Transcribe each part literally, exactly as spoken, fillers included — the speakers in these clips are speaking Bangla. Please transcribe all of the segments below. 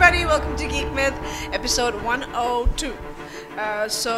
everybody, welcome to Geek Myth, episode one oh two. Uh, so,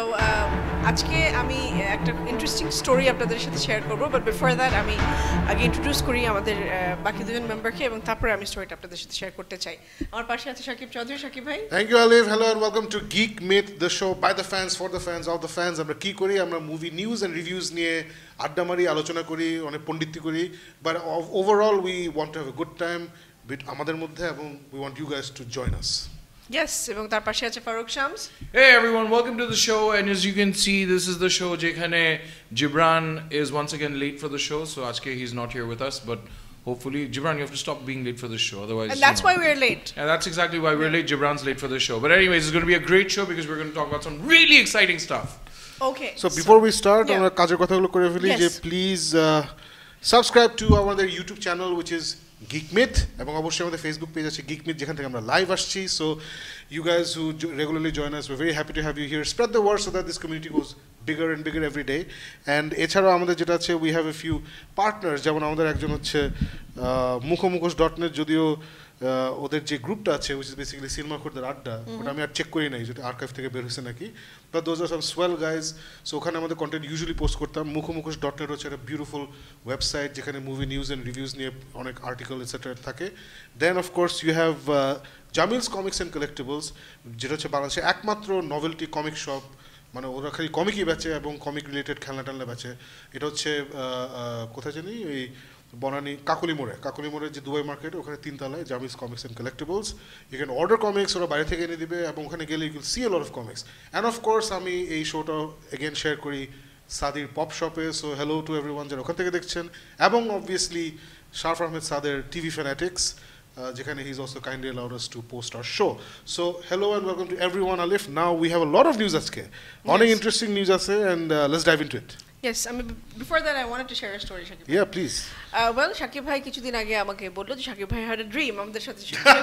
আজকে আমি একটা ইন্টারেস্টিং স্টোরি আপনাদের সাথে শেয়ার করব, বাট বিফোর দ্যাট আমি আগে ইন্ট্রোডিউস করি আমাদের বাকি দুজন মেম্বারকে এবং তারপরে আমি স্টোরিটা আপনাদের সাথে শেয়ার করতে চাই। আমার পাশে আছে শাকিব চৌধুরী। শাকিব ভাই, thank you Alif. Hello and welcome to Geek Myth, the show by the fans for the fans of the fans. আমরা কি করি? আমরা মুভি নিউজ অ্যান্ড রিভিউজ নিয়ে আড্ডা মারি, আলোচনা করি, অনেক পণ্ডিতি করি, but overall we want to have a good time আমাদের মধ্যে, এবং we want you guys to join us. Yes, এবং তার পাশে আছে Faruk Shams. Hey everyone, welcome to the show, and as you can see, this is the show jekhane Gibran is once again late for the show, so ajke he's not here with us, but hopefully Gibran, you have to stop being late for the show, otherwise and that's you know, why we're late. And that's exactly why we're late. Gibran's late for the show, but anyways, it's going to be a great show because we're going to talk about some really exciting stuff. Okay, so before so, we start আমরা কাজের কথাগুলো করে ফেলি যে প্লিজ সাবস্ক্রাইব টু আমাদের YouTube channel which is Geek Myth, এবং অবশ্যই আমাদের ফেসবুক পেজ আছে Geek Myth, যেখান থেকে আমরা লাইভ আসছি। So you guys who regularly join us, we're very happy to have you here. Spread the word so that this community goes bigger and bigger every day. And এছাড়াও আমাদের যেটা আছে, we have a few partners, যেমন আমাদের একজন হচ্ছে মুখোমুখোশ ডট নেট, যদিও ওদের যে গ্রুপটা আছে which is basically সিনেমা খোরদের আড্ডা, ওটা আমি আর চেক করি নাই যদি আর্কাইভ থেকে বের হয়েছে নাকি, but those are some swell guys. So ওখানে আমাদের কন্টেন্ট ইউজুয়ালি পোস্ট করতাম। মুখোমুখোশ ডট নেট হচ্ছে একটা বিউটিফুল ওয়েবসাইট যেখানে মুভি নিউজ অ্যান্ড রিভিউজ নিয়ে অনেক আর্টিকেল এটসেট্রা থাকে। Then of course you have Jamil's comics and collectibles, যেটা হচ্ছে বাংলাদেশে একমাত্র নভেলটি কমিক শপ, মানে ওরা খালি কমিকই বেচে এবং কমিক রিলেটেড খেলনা টেলনা বেচে। এটা হচ্ছে কোথায় জানি, ওই বনানী কাকলি মোড়ে, কাকলি মোড়ে যে দুবাই মার্কেট, ওখানে তিনতলায় Jamil's comics and collectibles. You can order comics, ওরা বাইরে থেকে এনে দিবে, এবং ওখানে গেলে you will see a lot of comics. And of course আমি এই শোটা এগেন শেয়ার করি সাদির পপ শপে। সো হ্যালো টু এভরিওয়ান যারা ওখান থেকে দেখছেন, এবং অবভিয়াসলি শারফ আহমেদ সাদের টিভি ফ্যানাটিক্স, যেখানে he is also kindly allowed us to post our show. So hello and welcome to everyone. Alif, now we have a lot of news আজকে, অনেক ইন্টারেস্টিং নিউজ আছে, and uh, let's dive into it. Yes, I mean, before that I wanted to share a story, Shakib. Yeah, please. Uh, well, Shakib ভাই কিছুদিন আগে আমাকে বললো যে Shakib ভাই had a dream, আমাদের সাথে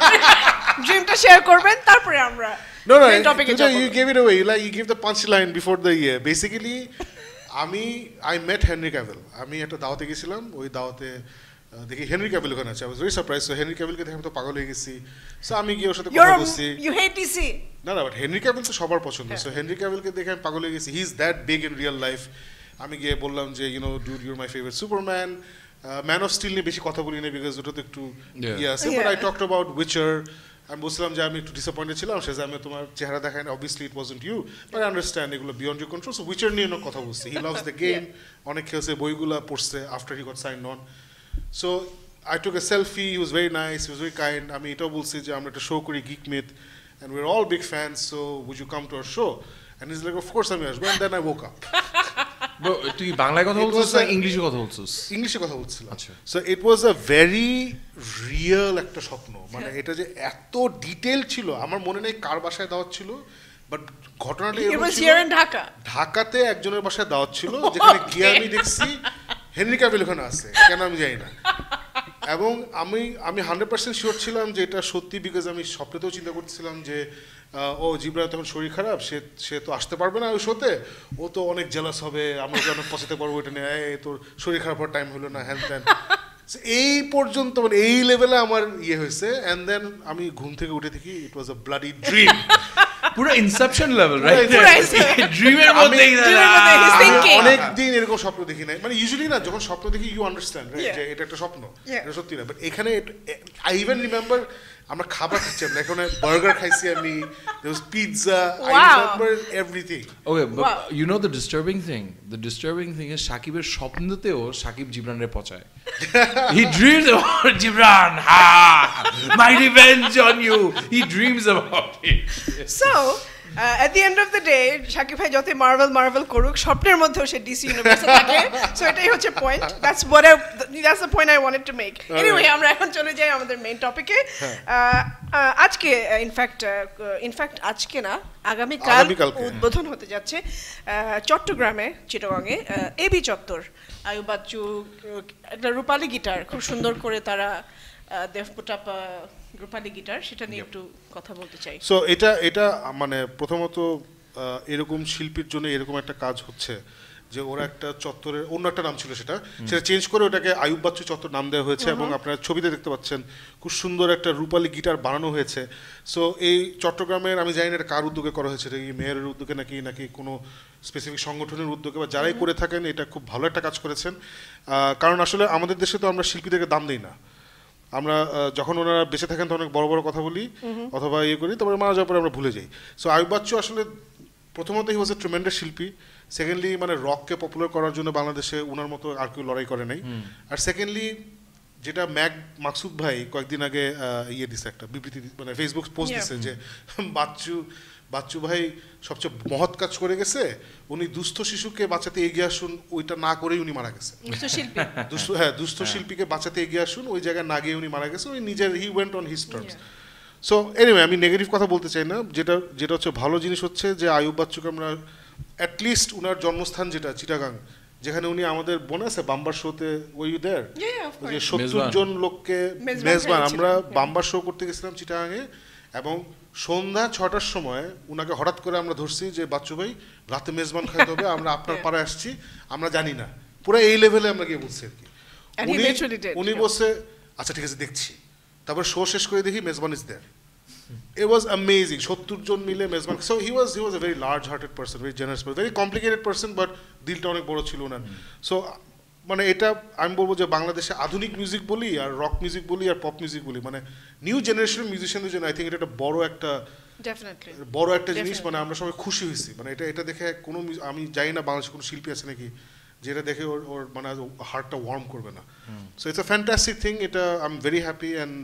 ড্রিমটা শেয়ার করবেন, তারপরে আমরা no no টপিকে যাব। You gave it away, like you gave the punchline before the year. Basically আমি I met Henry Cavill, আমি একটা দাওয়াতে গেছিলাম, ওই দাওয়াতে দেখি হেনরি ক্যাভিল ওখানে আছে। I was very surprised. So Henry ক্যাভিলকে দেখে আমি তো পাগল হয়ে গেছি। সো আমি গিয়ে ওর সাথে কথা বলছি। You hate D C? না না, বাট হেনরি ক্যাভিল তো সবার পছন্দ। সো হেনরি ক্যাভিলকে দেখে আমি পাগল হয়ে গেছি। He is that big in real life. আমি গিয়ে বললাম যে you know dude, you're my favourite Superman. Man of steel নিয়ে বেশি কথা বলি না, বিকজ ওটা তো একটু ইয়ে আছে, but I talked about Witcher. আমি বলছিলাম যে আমি একটু ডিসঅ্যাপয়েন্টেড ছিলাম, সে যে আমি তোমার চেহারা দেখাই না, obviously it wasn't you, but I understand এগুলো beyond your control. So Witcher নিয়ে কথা বলছি। হি লাভস দ্য গেম, অনেক খেলছে, বইগুলো পড়ছে after he got signed on. So I took a selfie, he was very nice, he was very kind. আমি এটাও বলছি যে আমরা একটা শো করি Geek Myth, and we're all big fans, so would you come to our show? And he's like, of course আমি আসবো, and then I woke up. Bro, তুই বাংলায় কথা বলছিস না ইংলিশে কথা বলছিস? ইংলিশে কথা বলছিলাম। আচ্ছা। So it was a very real একটা স্বপ্ন, মানে এটা যে এত ডিটেইল ছিল, আমার মনে নেই কার বাসায় দাওয়াত ছিল, বাট ঘটনাটা এরকম ছিল। ঢাকা ঢাকাতে একজনের বাসায় দাওয়াত ছিল, যেখানে গিয়ে আমি দেখছি হেনরি ক্যাভিল ওখানে আছে, কেন আমি জানি না। এবং আমি আমি হান্ড্রেড পার্সেন্ট শিওর ছিলাম যে এটা সত্যি, বিকজ আমি স্বপ্নেতেও চিন্তা করতেছিলাম যে ও জিব্রান তখন শরীর খারাপ, সে সে তো আসতে পারবে না ওই শোতে, ও তো অনেক জেলাস হবে, আমরা যে অনেক পছাতে পারবো এটা নিয়ে, তোর শরীর খারাপ হওয়ার টাইম হলো না, হ্যান ত্যান। এই পর্যন্ত মানে এই লেভেলে আমার ইয়ে হয়েছে। অ্যান্ড দেন আমি ঘুম থেকে উঠে দেখি it was a bloody dream. পুরো ইনসেপশন লেভেল, রাইট? ড্রিমের মধ্যে অনেক দিন এরকম স্বপ্ন দেখি নাই, মানে ইউজুয়ালি না, যখন স্বপ্ন দেখি ইউ আন্ডারস্ট্যান্ড রাইট যে এটা একটা স্বপ্ন, এটা সত্যি না। বাট এখানে আই ইভেন রিমেম্বার আমরা খাবার খাচ্ছি, আমরা এখানে বার্গার খাইছি, আমি there was pizza, I remember everything. Okay, but wow. You know the disturbing thing, the disturbing thing is শাকিবের স্বপ্নতেও Shakib জিবরানের পচায়। He dreams about Gibran, ha, my revenge on you, he dreams about it. So Uh, at the end of the day, Shakib ভাই যত মার্ভেল মার্ভেল করুক, স্বপ্নের মধ্যেও সে ডিসি ইউনিভার্সে থাকে। সো এটাই হচ্ছে point. That's what I that's the point I wanted to make. Anyway, আমরা এখন চলে যাই আমাদের মেইন টপিকে। আজকে ইনফ্যাক্ট ইনফ্যাক্ট আজকে না, আগামীকাল উদ্বোধন হতে যাচ্ছে চট্টগ্রামে, চিটাগংয়ে এবি চত্বর। আয়ুব বাচ্চু একটা রূপালী গিটার খুব সুন্দর করে তারা they've put up Rupali guitar, সেটা নিয়ে একটু কথা বলতে চাই। সো এটা এটা মানে প্রথমত এরকম শিল্পীর জন্য এরকম একটা কাজ হচ্ছে, যে ওরা একটা চত্বরের অন্য একটা নাম ছিল, সেটা সেটা চেঞ্জ করে ওটাকে আয়ুব বাচ্চু চত্বর নাম দেওয়া হয়েছে এবং আপনারা ছবিতে দেখতে পাচ্ছেন খুব সুন্দর একটা রূপালী গিটার বানানো হয়েছে। সো এই চট্টগ্রামের আমি জানি না এটা কার উদ্যোগে করা হয়েছে, এটা কি মেয়রের উদ্যোগে নাকি নাকি কোনো স্পেসিফিক সংগঠনের উদ্যোগে, বা যারাই করে থাকেন এটা খুব ভালো একটা কাজ করেছেন। কারণ আসলে আমাদের দেশে তো আমরা শিল্পীদেরকে দাম দিই না, আমরা যখন ওনারা বেঁচে থাকেন তো অনেক বড় বড় কথা বলি অথবা ইয়ে করি, তারপরে মারা যাওয়ার পরে আমরা ভুলে যাই। সো আয়ুব বাচ্চু আসলে প্রথমত হি ওয়াজ এ ট্রিমেন্ডাস শিল্পী, সেকেন্ডলি মানে রককে পপুলার করার জন্য বাংলাদেশে ওনার মতো আর কেউ লড়াই করে নাই, আর সেকেন্ডলি যেটা ম্যাক মাকসুদ ভাই কয়েকদিন আগে ইয়ে দিছে একটা বিবৃতি, মানে ফেসবুক পোস্ট দিছে যে বাচ্চু বাচ্চু ভাই সবচেয়ে মহৎ কাজ করে গেছে, উনি দুস্থ শিশুকে বাঁচাতে এগিয়ে আসুন, ওইটা না করেই উনি মারা গেছে। দুস্থ হ্যাঁ দুস্থ শিল্পীকে বাঁচাতে এগিয়ে আসুন, ওই জায়গায় না গিয়ে উনি মারা গেছে, উনি নিজের he went on his terms. So anyway আমি নেগেটিভ কথা বলতে চাই না, যেটা যেটা হচ্ছে ভালো জিনিস হচ্ছে যে আয়ুব বাচ্চুকে আমরা অ্যাটলিস্ট উনার জন্মস্থান যেটা চিটাগাং, যেখানে উনি আমাদের মনে আছে বাম্বার শোতে ওই দেয়ার যে সত্তর জন লোককে মেজবান, আমরা বাম্বার শো করতে গেছিলাম চিটাগাংয়ে, এবং সন্ধ্যা ছটার সময় উনাকে হঠাৎ করে আমরা ধরছি যে বাচ্চু ভাই রাতে মেজবান খাইতে হবে, আমরা আপনার পাড়ায় আসছি, আমরা জানি না, পুরো এই লেভেলে আমরা গিয়ে বলছি আর কি। উনি উনি বলছে আচ্ছা ঠিক আছে দেখছি, তারপর শো শেষ করে দেখি Mezban is there. It was amazing. সত্তর জন মিলে মেজবান। So he was he was a very large-hearted person, very generous person, very complicated person, but দিলটা অনেক বড় ছিল ওনার। সো মানে এটা আমি বলবো যে বাংলাদেশে আধুনিক মিউজিক বলি আর রক মিউজিক বলি আর পপ মিউজিক বলি, মানে নিউ জেনারেশন মিউজিশিয়ানদের জন্য আই থিঙ্ক এটা একটা বড় একটা বড় একটা জিনিস, মানে আমরা সবাই খুশি হয়েছি। মানে এটা এটা দেখে কোনো আমি জানি না বাংলাদেশে কোনো শিল্পী আছে নাকি যেটা দেখে ওর ওর মানে হার্টটা ওয়ার্ম করবে না। So it's a fantastic thing, এটা I am very happy and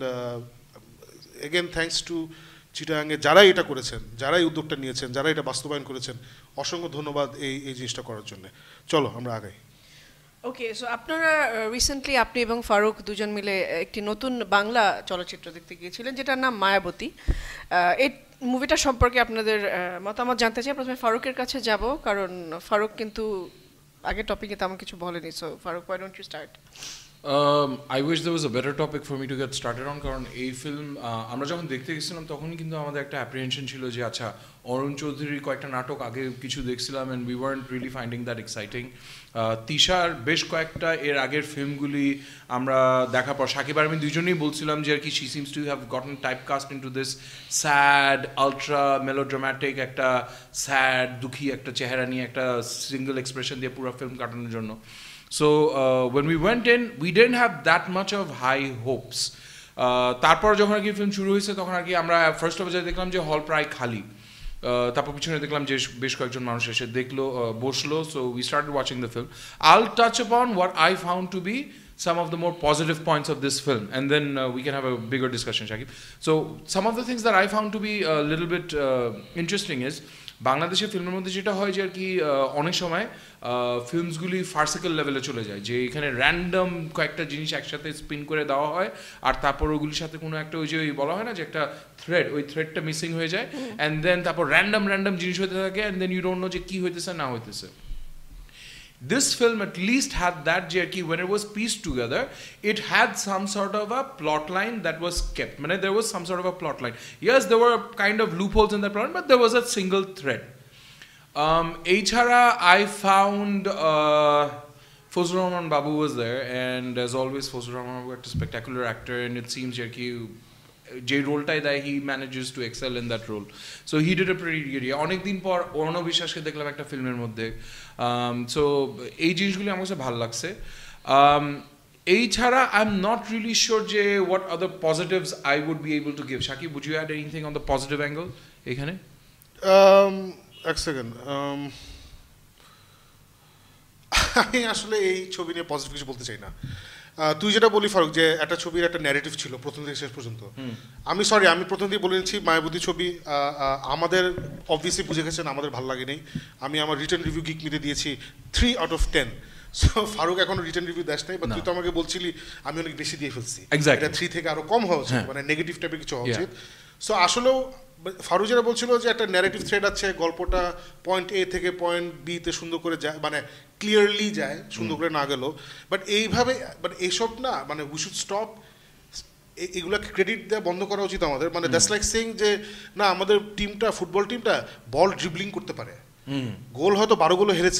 again thanks to চিটাগাংয়ে যারা এটা করেছেন, যারা এই উদ্যোগটা নিয়েছেন, যারা এটা বাস্তবায়ন করেছেন, অসংখ্য ধন্যবাদ এই এই জিনিসটা করার জন্য। চলো আমরা আগাই। ওকে, সো আপনারা রিসেন্টলি আপনি এবং ফারুক দুজন মিলে একটি নতুন বাংলা চলচ্চিত্র দেখতে গিয়েছিলেন যেটার নাম মায়াবতী। এই মুভিটা সম্পর্কে আপনাদের মতামত জানতে চাই। প্রথমে ফারুকের কাছে যাব, কারণ ফারুক কিন্তু আগের টপিকে তেমন কিছু বলেনি। So Farooq, why don't you start? Um, I wish there was a better topic for me to get started on, কারণ এই ফিল্ম আমরা যখন দেখতে গেছিলাম তখনই কিন্তু আমাদের একটা অ্যাপ্রিহেনশন ছিল যে আচ্ছা অরুণ চৌধুরীর কয়েকটা নাটক আগে কিছু দেখছিলাম and we want really finding that exciting. তিশার বেশ কয়েকটা এর আগের ফিল্মগুলি আমরা দেখার পর শাকিব আর আমি দুজনেই বলছিলাম যে আর কি she seems to have gotten typecast into this sad ultra melodramatic, একটা স্যাড দুঃখী একটা চেহারা নিয়ে একটা সিঙ্গল এক্সপ্রেশন দিয়ে পুরো ফিল্ম কাটানোর জন্য। So uh, when we went in, we didn't have that much of high hopes. তারপর যখন আর কি ফিল্ম শুরু হয়েছে তখন আর কি আমরা ফার্স্ট অফ অল দেখলাম যে হল প্রায় খালি, তারপর পিছনে দেখলাম যে বেশ কয়েকজন মানুষ এসে দেখলো, বসলো। So we started watching the film. I'll touch upon what I found to be some of the more positive points of this film, and then uh, we can have a bigger discussion, Shakib. So some of the things that I found to be a little bit uh, interesting is বাংলাদেশের ফিল্মের মধ্যে যেটা হয় যে আর কি অনেক সময় ফিল্মসগুলি ফার্সিক্যাল লেভেলে চলে যায়, যে এখানে র্যান্ডম কয়েকটা জিনিস একসাথে স্পিন করে দেওয়া হয় আর তারপর ওগুলির সাথে কোনো একটা ওই যে ওই বলা হয় না যে একটা থ্রেড, ওই থ্রেডটা মিসিং হয়ে যায়, অ্যান্ড দেন তারপর র্যান্ডম র্যান্ডম জিনিস হতে থাকে, and then you don't know যে কী হইতেছে না হইতেছে। This film at least had that, jerky, when it was pieced together, it had some sort of a plot line that was kept. I mean, there was some sort of a plot line. Yes, there were kind of loopholes in that plot, but there was a single thread. Um, Eichara, I found uh, Fazlur Rahman Babu was there, and as always, Fazlur Rahman Babu was a spectacular actor, and it seems, jerky, যে রোলটাই দেয় he manages to excel in that role. So he did a pretty good. অনেকদিন পর অর্ণব বিশ্বাসকে দেখলাম একটা ফিল্মের মধ্যে। সো এই জিনিসগুলি আমার কাছে ভালো লাগছে। এই ছাড়া I am not really sure যে what other positives I would be able to give. Shakib, would you add anything on the positive angle এখানে? এক সেকেন্ড, আমি আসলে এই ছবি নিয়ে পজিটিভ কিছু বলতে চাই না। তুই যেটা বলি ফারুক যে একটা ছবির একটা ন্যারেটিভ ছিল প্রথম থেকে শেষ পর্যন্ত, আমি সরি আমি প্রথম থেকে বলে নিচ্ছি মায়াবতী ছবি আমাদের অবভিয়াসলি বুঝে গেছেন আমাদের ভালো লাগে নেই। আমি আমার রিটার্ন রিভিউ গিক মিতে দিয়েছি three out of ten. So Farooq এখনো রিটার্ন রিভিউ দেশ নাই, বাট তুই তো আমাকে বলছিলি আমি অনেক বেশি দিয়ে ফেলছি, এটা থ্রি থেকে আরো কম হওয়া উচিত, মানে নেগেটিভ টাইপের কিছু হওয়া উচিত। সো আসলেও ফারুক যেটা বলছিল যে একটা ন্যারেটিভ থ্রেড আছে, গল্পটা পয়েন্ট এ থেকে পয়েন্ট বি তে সুন্দর করে যায়, মানে ক্লিয়ারলি যায়, সুন্দর করে না গেল। বাট এইভাবে বাট এইসব না, মানে উই শুড স্টপ, এগুলোকে ক্রেডিট দেওয়া বন্ধ করা উচিত আমাদের। মানে দ্যাটস লাইক সেইং যে না আমাদের টিমটা ফুটবল টিমটা বল ড্রিবলিং করতে পারে, গোল হয়তো বারো গোলে হেরেছে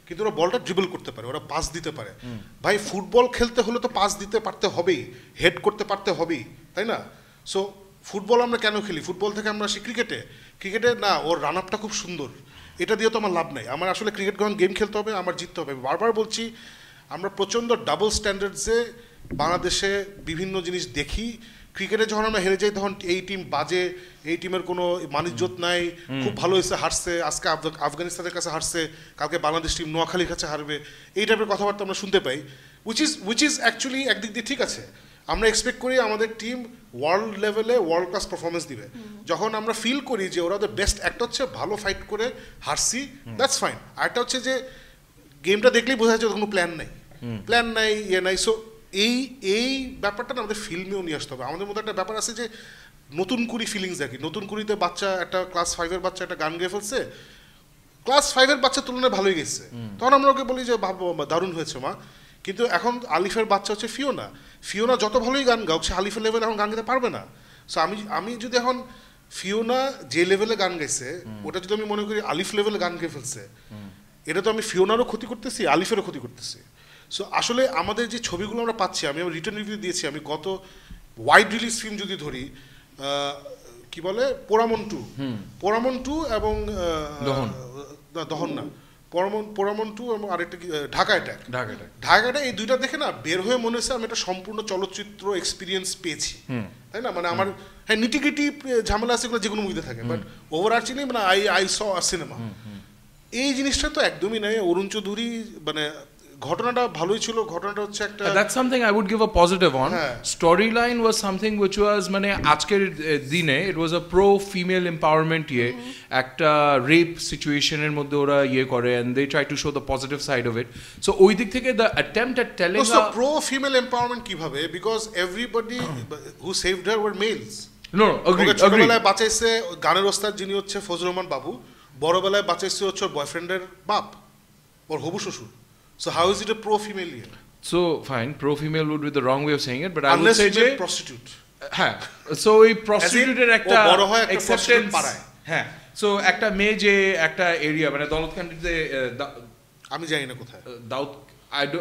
কিন্তু ওরা বলটা ড্রিবল করতে পারে, ওরা পাস দিতে পারে। ভাই ফুটবল খেলতে হলে তো পাস দিতে পারতে হবেই, হেড করতে পারতে হবেই, তাই না? সো ফুটবল আমরা কেন খেলি? ফুটবল থেকে আমরা আসি ক্রিকেটে। ক্রিকেটে না, ওর রান আপটা খুব সুন্দর, এটা দিয়ে তো আমার লাভ নাই। আমার আসলে ক্রিকেট যখন গেম খেলতে হবে আমার জিততে হবে। বারবার বলছি আমরা প্রচণ্ড ডাবল স্ট্যান্ডার্ডসে বাংলাদেশে বিভিন্ন জিনিস দেখি। ক্রিকেটে যখন আমরা হেরে যাই তখন এই টিম বাজে, এই টিমের কোনো মানিজ্যত নাই, খুব ভালো হয়েছে হারছে, আজকে আফগানিস্তানের কাছে হারছে, কালকে বাংলাদেশ টিম নোয়াখালীর কাছে হারবে, এই টাইপের কথাবার্তা আমরা শুনতে পাই, which is which is actually একদিক দিয়ে ঠিক আছে। আমরা এক্সপেক্ট করি আমাদের টিম ওয়ার্ল্ড লেভেলে ওয়ার্ল্ড ক্লাস পারফরমেন্স দিবে। যখন আমরা ফিল করি যে ওরা ওদের বেস্ট, একটা হচ্ছে ভালো ফাইট করে হারছি, দ্যাটস ফাইন। আরেকটা হচ্ছে যে গেমটা দেখলেই বোঝা যাচ্ছে কোনো প্ল্যান নাই, প্ল্যান নাই, ইয়ে নাই। সো এই এই ব্যাপারটা না আমাদের ফিল্মেও নিয়ে আসতে হবে। আমাদের মধ্যে একটা ব্যাপার আছে যে নতুন কুড়ি ফিলিংস দেখি, নতুন কুড়িতে বাচ্চা একটা ক্লাস ফাইভের বাচ্চা একটা গান গেয়ে ফেলছে, ক্লাস ফাইভের বাচ্চার তুলনায় ভালোই গেছে, তখন আমরা ওকে বলি যে দারুণ হয়েছে মা। কিন্তু এখন আলিফের বাচ্চা হচ্ছে ফিওনা, ফিওনা যত ভালোই গান গাওক সে আলিফের লেভেলে এখন গান গাইতে পারবে না। সো আমি আমি যদি এখন ফিওনা যে লেভেলে গান গাইছে ওটা যদি আমি মনে করি আলিফ লেভেলে গান গেয়ে ফেলছে, এটা তো আমি ফিওনারও ক্ষতি করতেছি, আলিফেরও ক্ষতি করতেছি। সো আসলে আমাদের যে ছবিগুলো আমরা পাচ্ছি, আমি আমার রিটার্ন রিভিউ দিয়েছি, আমি গত ওয়াইড রিলিজ ফিল্ম যদি ধরি, কি বলে পোড়ামন টু, পোড়ামন টু এবং দহন না পোড়ামন পোড়ামন টু এবং আরেকটা Dhaka attack, Dhaka attack Dhaka attack এই দুইটা দেখে না বের হয়ে মনে হচ্ছে আমি একটা সম্পূর্ণ চলচ্চিত্র এক্সপিরিয়েন্স পেয়েছি, তাই না? মানে আমার হ্যাঁ নিটিগিটি ঝামেলা আছে এগুলো যে কোনো মুভিতে থাকে, বাট ওভার আর্চিং মানে I I saw a cinema, এই জিনিসটা তো একদমই নাই। অরুণ চৌধুরী মানে ঘটনাটা ভালোই ছিল, ঘটনাটা হচ্ছে একটা that's something I would give a positive on. Storyline was something which was মানে আজকের দিনে it was a pro female empowerment ইয়ে, একটা রেপ সিচুয়েশনের মধ্যে ওরা ইয়ে করে and they try to show the positive side of it. So ওই দিক থেকে the attempt at telling so pro female empowerment কিভাবে, because everybody who saved her were males. no no agree agree ছোটবেলায় বাঁচাইছে গানের ওস্তাদ যিনি হচ্ছে ফজলুর রহমান বাবু, বড়বেলায় বাঁচাইছে হচ্ছে ওর বয়ফ্রেন্ডের বাপ, ওর হবু শ্বশুর। So how is it a pro-female here? So fine, pro-female would be the wrong way of saying it, but Unless I would say যে prostitute. হ্যাঁ, so এই prostitute-এর একটা acceptance, হ্যাঁ, so একটা মেয়ে যে একটা এরিয়া মানে দৌলতকান্দিতে, আমি জানি না কোথায়, দাউদ I do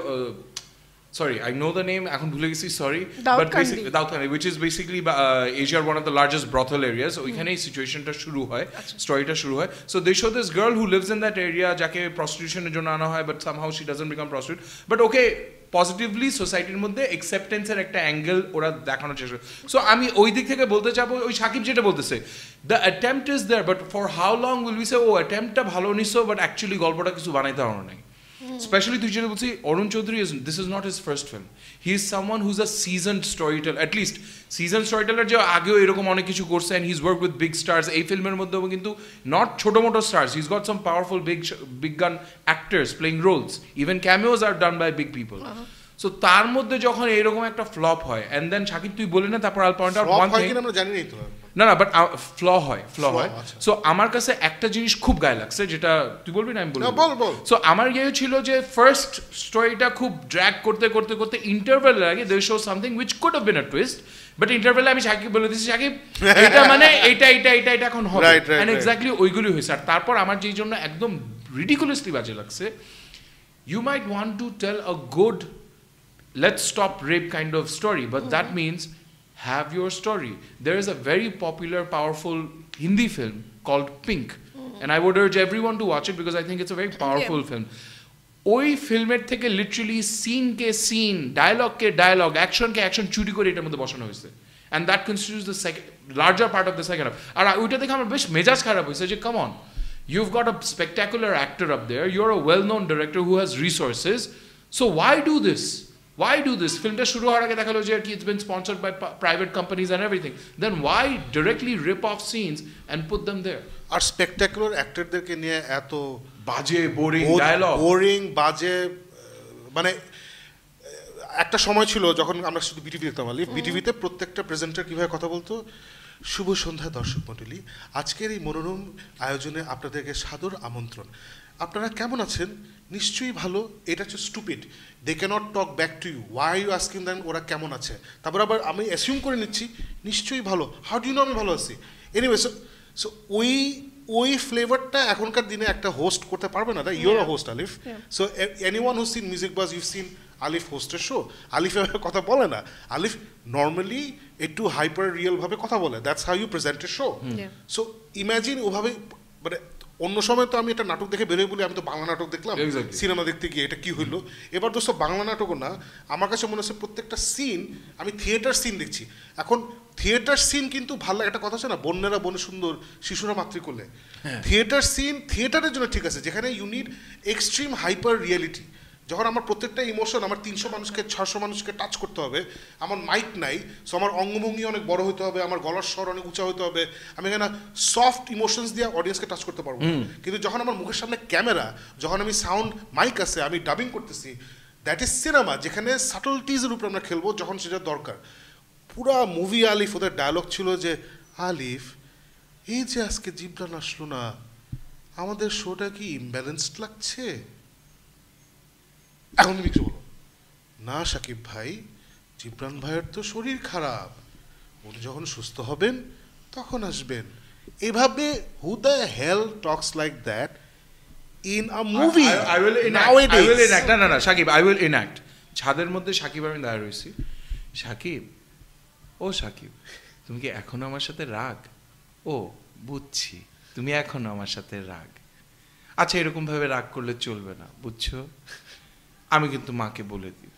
sorry I know the name এখন ভুলে গেছি sorry, but basically Downey, which is basically uh, Asia's one of the largest brothel areas. ওইখানে এই সিচুয়েশনটা শুরু হয়, স্টোরিটা শুরু হয়। So they show this girl who lives in that area যাকে প্রস্টিটিউশনের জন্য আনা হয়, but somehow she doesn't become prostitute. But okay, positively সোসাইটির মধ্যে অ্যাকসেপ্টেন্সের একটা অ্যাঙ্গেল ওরা দেখানোর চেষ্টা। সো আমি ওই দিক থেকে বলতে চাবো, ওই সাকিব যেটা বলতেছে the attempt is there, but for how long will we say oh অ্যাটেম্পটটা ভালো নিছো বাট অ্যাকচুয়ালি গল্পটা কিছু বানাইতে পারো নাই। Especially তুই যেটা বলছি অরুণ Chowdhury, is this is not his first film. He is someone who's a seasoned storyteller, at least seasoned storyteller যে আগেও এরকম অনেক কিছু করছে, and he's worked with big stars. এই ফিল্মের মধ্যেও কিন্তু not ছোট মোটো stars, he's got some powerful big big gun actors playing roles, even cameos are done by big people. So তার মধ্যে যখন এইরকম একটা ফ্লপ হয়, এন্ড দেন শাকিব তুই বলি না, তারপর I'll point out one thing, আমরা জানি না তো না না বাট ফ্ল হয় ফ্ল হয় সো আমার কাছে একটা জিনিস খুব গায়ে লাগছে, যেটা তুই বলবি না আমি বলবো। সো আমার ইয়ে ছিল যে ফার্স্ট স্টোরিটা খুব ড্র্যাগ করতে করতে করতে ইন্টারভেল লাগে they show something which could have been a twist, but ইন্টারভেলে আমি শাকিব বলে দিয়েছি শাকিব এটা মানে এটা এটা এটা এটা এখন হবে, এন্ড এক্স্যাক্টলি ওইগুলি হয়েছে। আর তারপর আমার যেই জন্য একদম রিডিকুলাসলি বাজে লাগছে, you might want to tell a good let's stop rape kind of story, but mm-hmm. that means have your story. There is a very popular powerful Hindi film called Pink, mm-hmm. and I would urge everyone to watch it because I think it's a very powerful yeah. film. ওই ফিল্মের থেকে লিটারালি সিন কে সিন, ডায়লগ কে ডায়লগ, অ্যাকশন কে অ্যাকশন চুরি করে এটার মধ্যে বসানো হয়েছে, and that constitutes the second larger part of the second half. আর ওইটা দেখে আমার বেশ মেজাজ খারাপ হয়েছে যে come on, you've got a spectacular actor up there, you're a well known director who has resources, so why do this? Why do this? Filmটা শুরু হওয়ার আগে দেখালো যে আর কি it's been sponsored by private companies and everything. Then why directly rip off scenes and put them there? আর স্পেকটাকুলার অ্যাক্টরদেরকে নিয়ে এত বাজে বোরিং ডায়লগ, বোরিং বাজে, মানে একটা সময় ছিল যখন আমরা শুধু বিটিভি দেখতাম, আলিফ বিটিভিতে প্রত্যেকটা প্রেজেন্টার কিভাবে কথা বলতো, শুভ সন্ধ্যা দর্শক মণ্ডলী, আজকের এই মনোরম আয়োজনে আপনাদেরকে সাদর আমন্ত্রণ, আপনারা কেমন আছেন, নিশ্চয়ই ভালো, এটা হচ্ছে stupid, they can't talk back to you, why you asking then ওরা কেমন আছে, তারপর আবার আমি অ্যাসিউম করে নিচ্ছি নিশ্চয়ই ভালো, হাউ ডু ইউ নো আমি ভালো আছি, এনিওয়ে। সো সো ওই ওই ফ্লেভারটা এখনকার দিনে একটা হোস্ট করতে পারবে না, তাই you're a host Alif. So anyone who seen music buzz you seen Alif হোস্টের শো। আলিফ এভাবে কথা বলে না, আলিফ নর্মালি একটু হাইপার রিয়েল ভাবে কথা বলে, that's how you present a show. So imagine ওভাবে, মানে অন্য সময় তো আমি একটা নাটক দেখে বেরোই বলি আমি তো বাংলা নাটক দেখলাম সিনেমা দেখতে গিয়ে এটা কি হইলো, এবার দোস্ত বাংলা নাটকও না, আমার কাছে মনে হচ্ছে প্রত্যেকটা সিন আমি থিয়েটার সিন দেখছি। এখন থিয়েটার সিন কিন্তু ভালো একটা কথা আছে না, বন্যেরা বনে সুন্দর শিশুরা মাতৃকোলে, থিয়েটার সিন থিয়েটারের জন্য ঠিক আছে, যেখানে you need extreme hyper reality. যখন আমার প্রত্যেকটা ইমোশন আমার তিনশো মানুষকে ছশো মানুষকে টাচ করতে হবে, আমার মাইক নাই, সো আমার অঙ্গভঙ্গি অনেক বড় হতে হবে, আমার গলার স্বর অনেক উঁচা হতে হবে, আমি এখানে সফট ইমোশনস দিয়ে অডিয়েন্সকে টাচ করতে পারবো। কিন্তু যখন আমার মুখের সামনে ক্যামেরা, যখন আমি সাউন্ড মাইক আছে, আমি ডাবিং করতেছি, দ্যাট ইজ সিনেমা, যেখানে সাটলটিজের উপরে আমরা খেলবো যখন সেটা দরকার। পুরা মুভি আলিফ ওদের ডায়লগ ছিল যে আলিফ এই যে আজকে জিবরান আসলো না, আমাদের শোটা কি ইমব্যালেন্সড লাগছে? এখন তুমি কিছু বলো না শাকিব ভাই, জিবরান ভাইয়ের তো শরীর খারাপ, উনি যখন সুস্থ হবেন তখন আসবেন। এভাবে who the hell talks like that in a movie? I will enact, I will enact, না না না শাকিব, I will enact। ছাদের মধ্যে শাকিব আমি দাঁড়িয়ে রয়েছি, শাকিব ও শাকিব তুমি কি এখনো আমার সাথে রাগ? ও বুঝছি তুমি এখনো আমার সাথে রাগ, আচ্ছা এরকম ভাবে রাগ করলে চলবে না বুঝছো, আমি কিন্তু মাকে বলে দিব।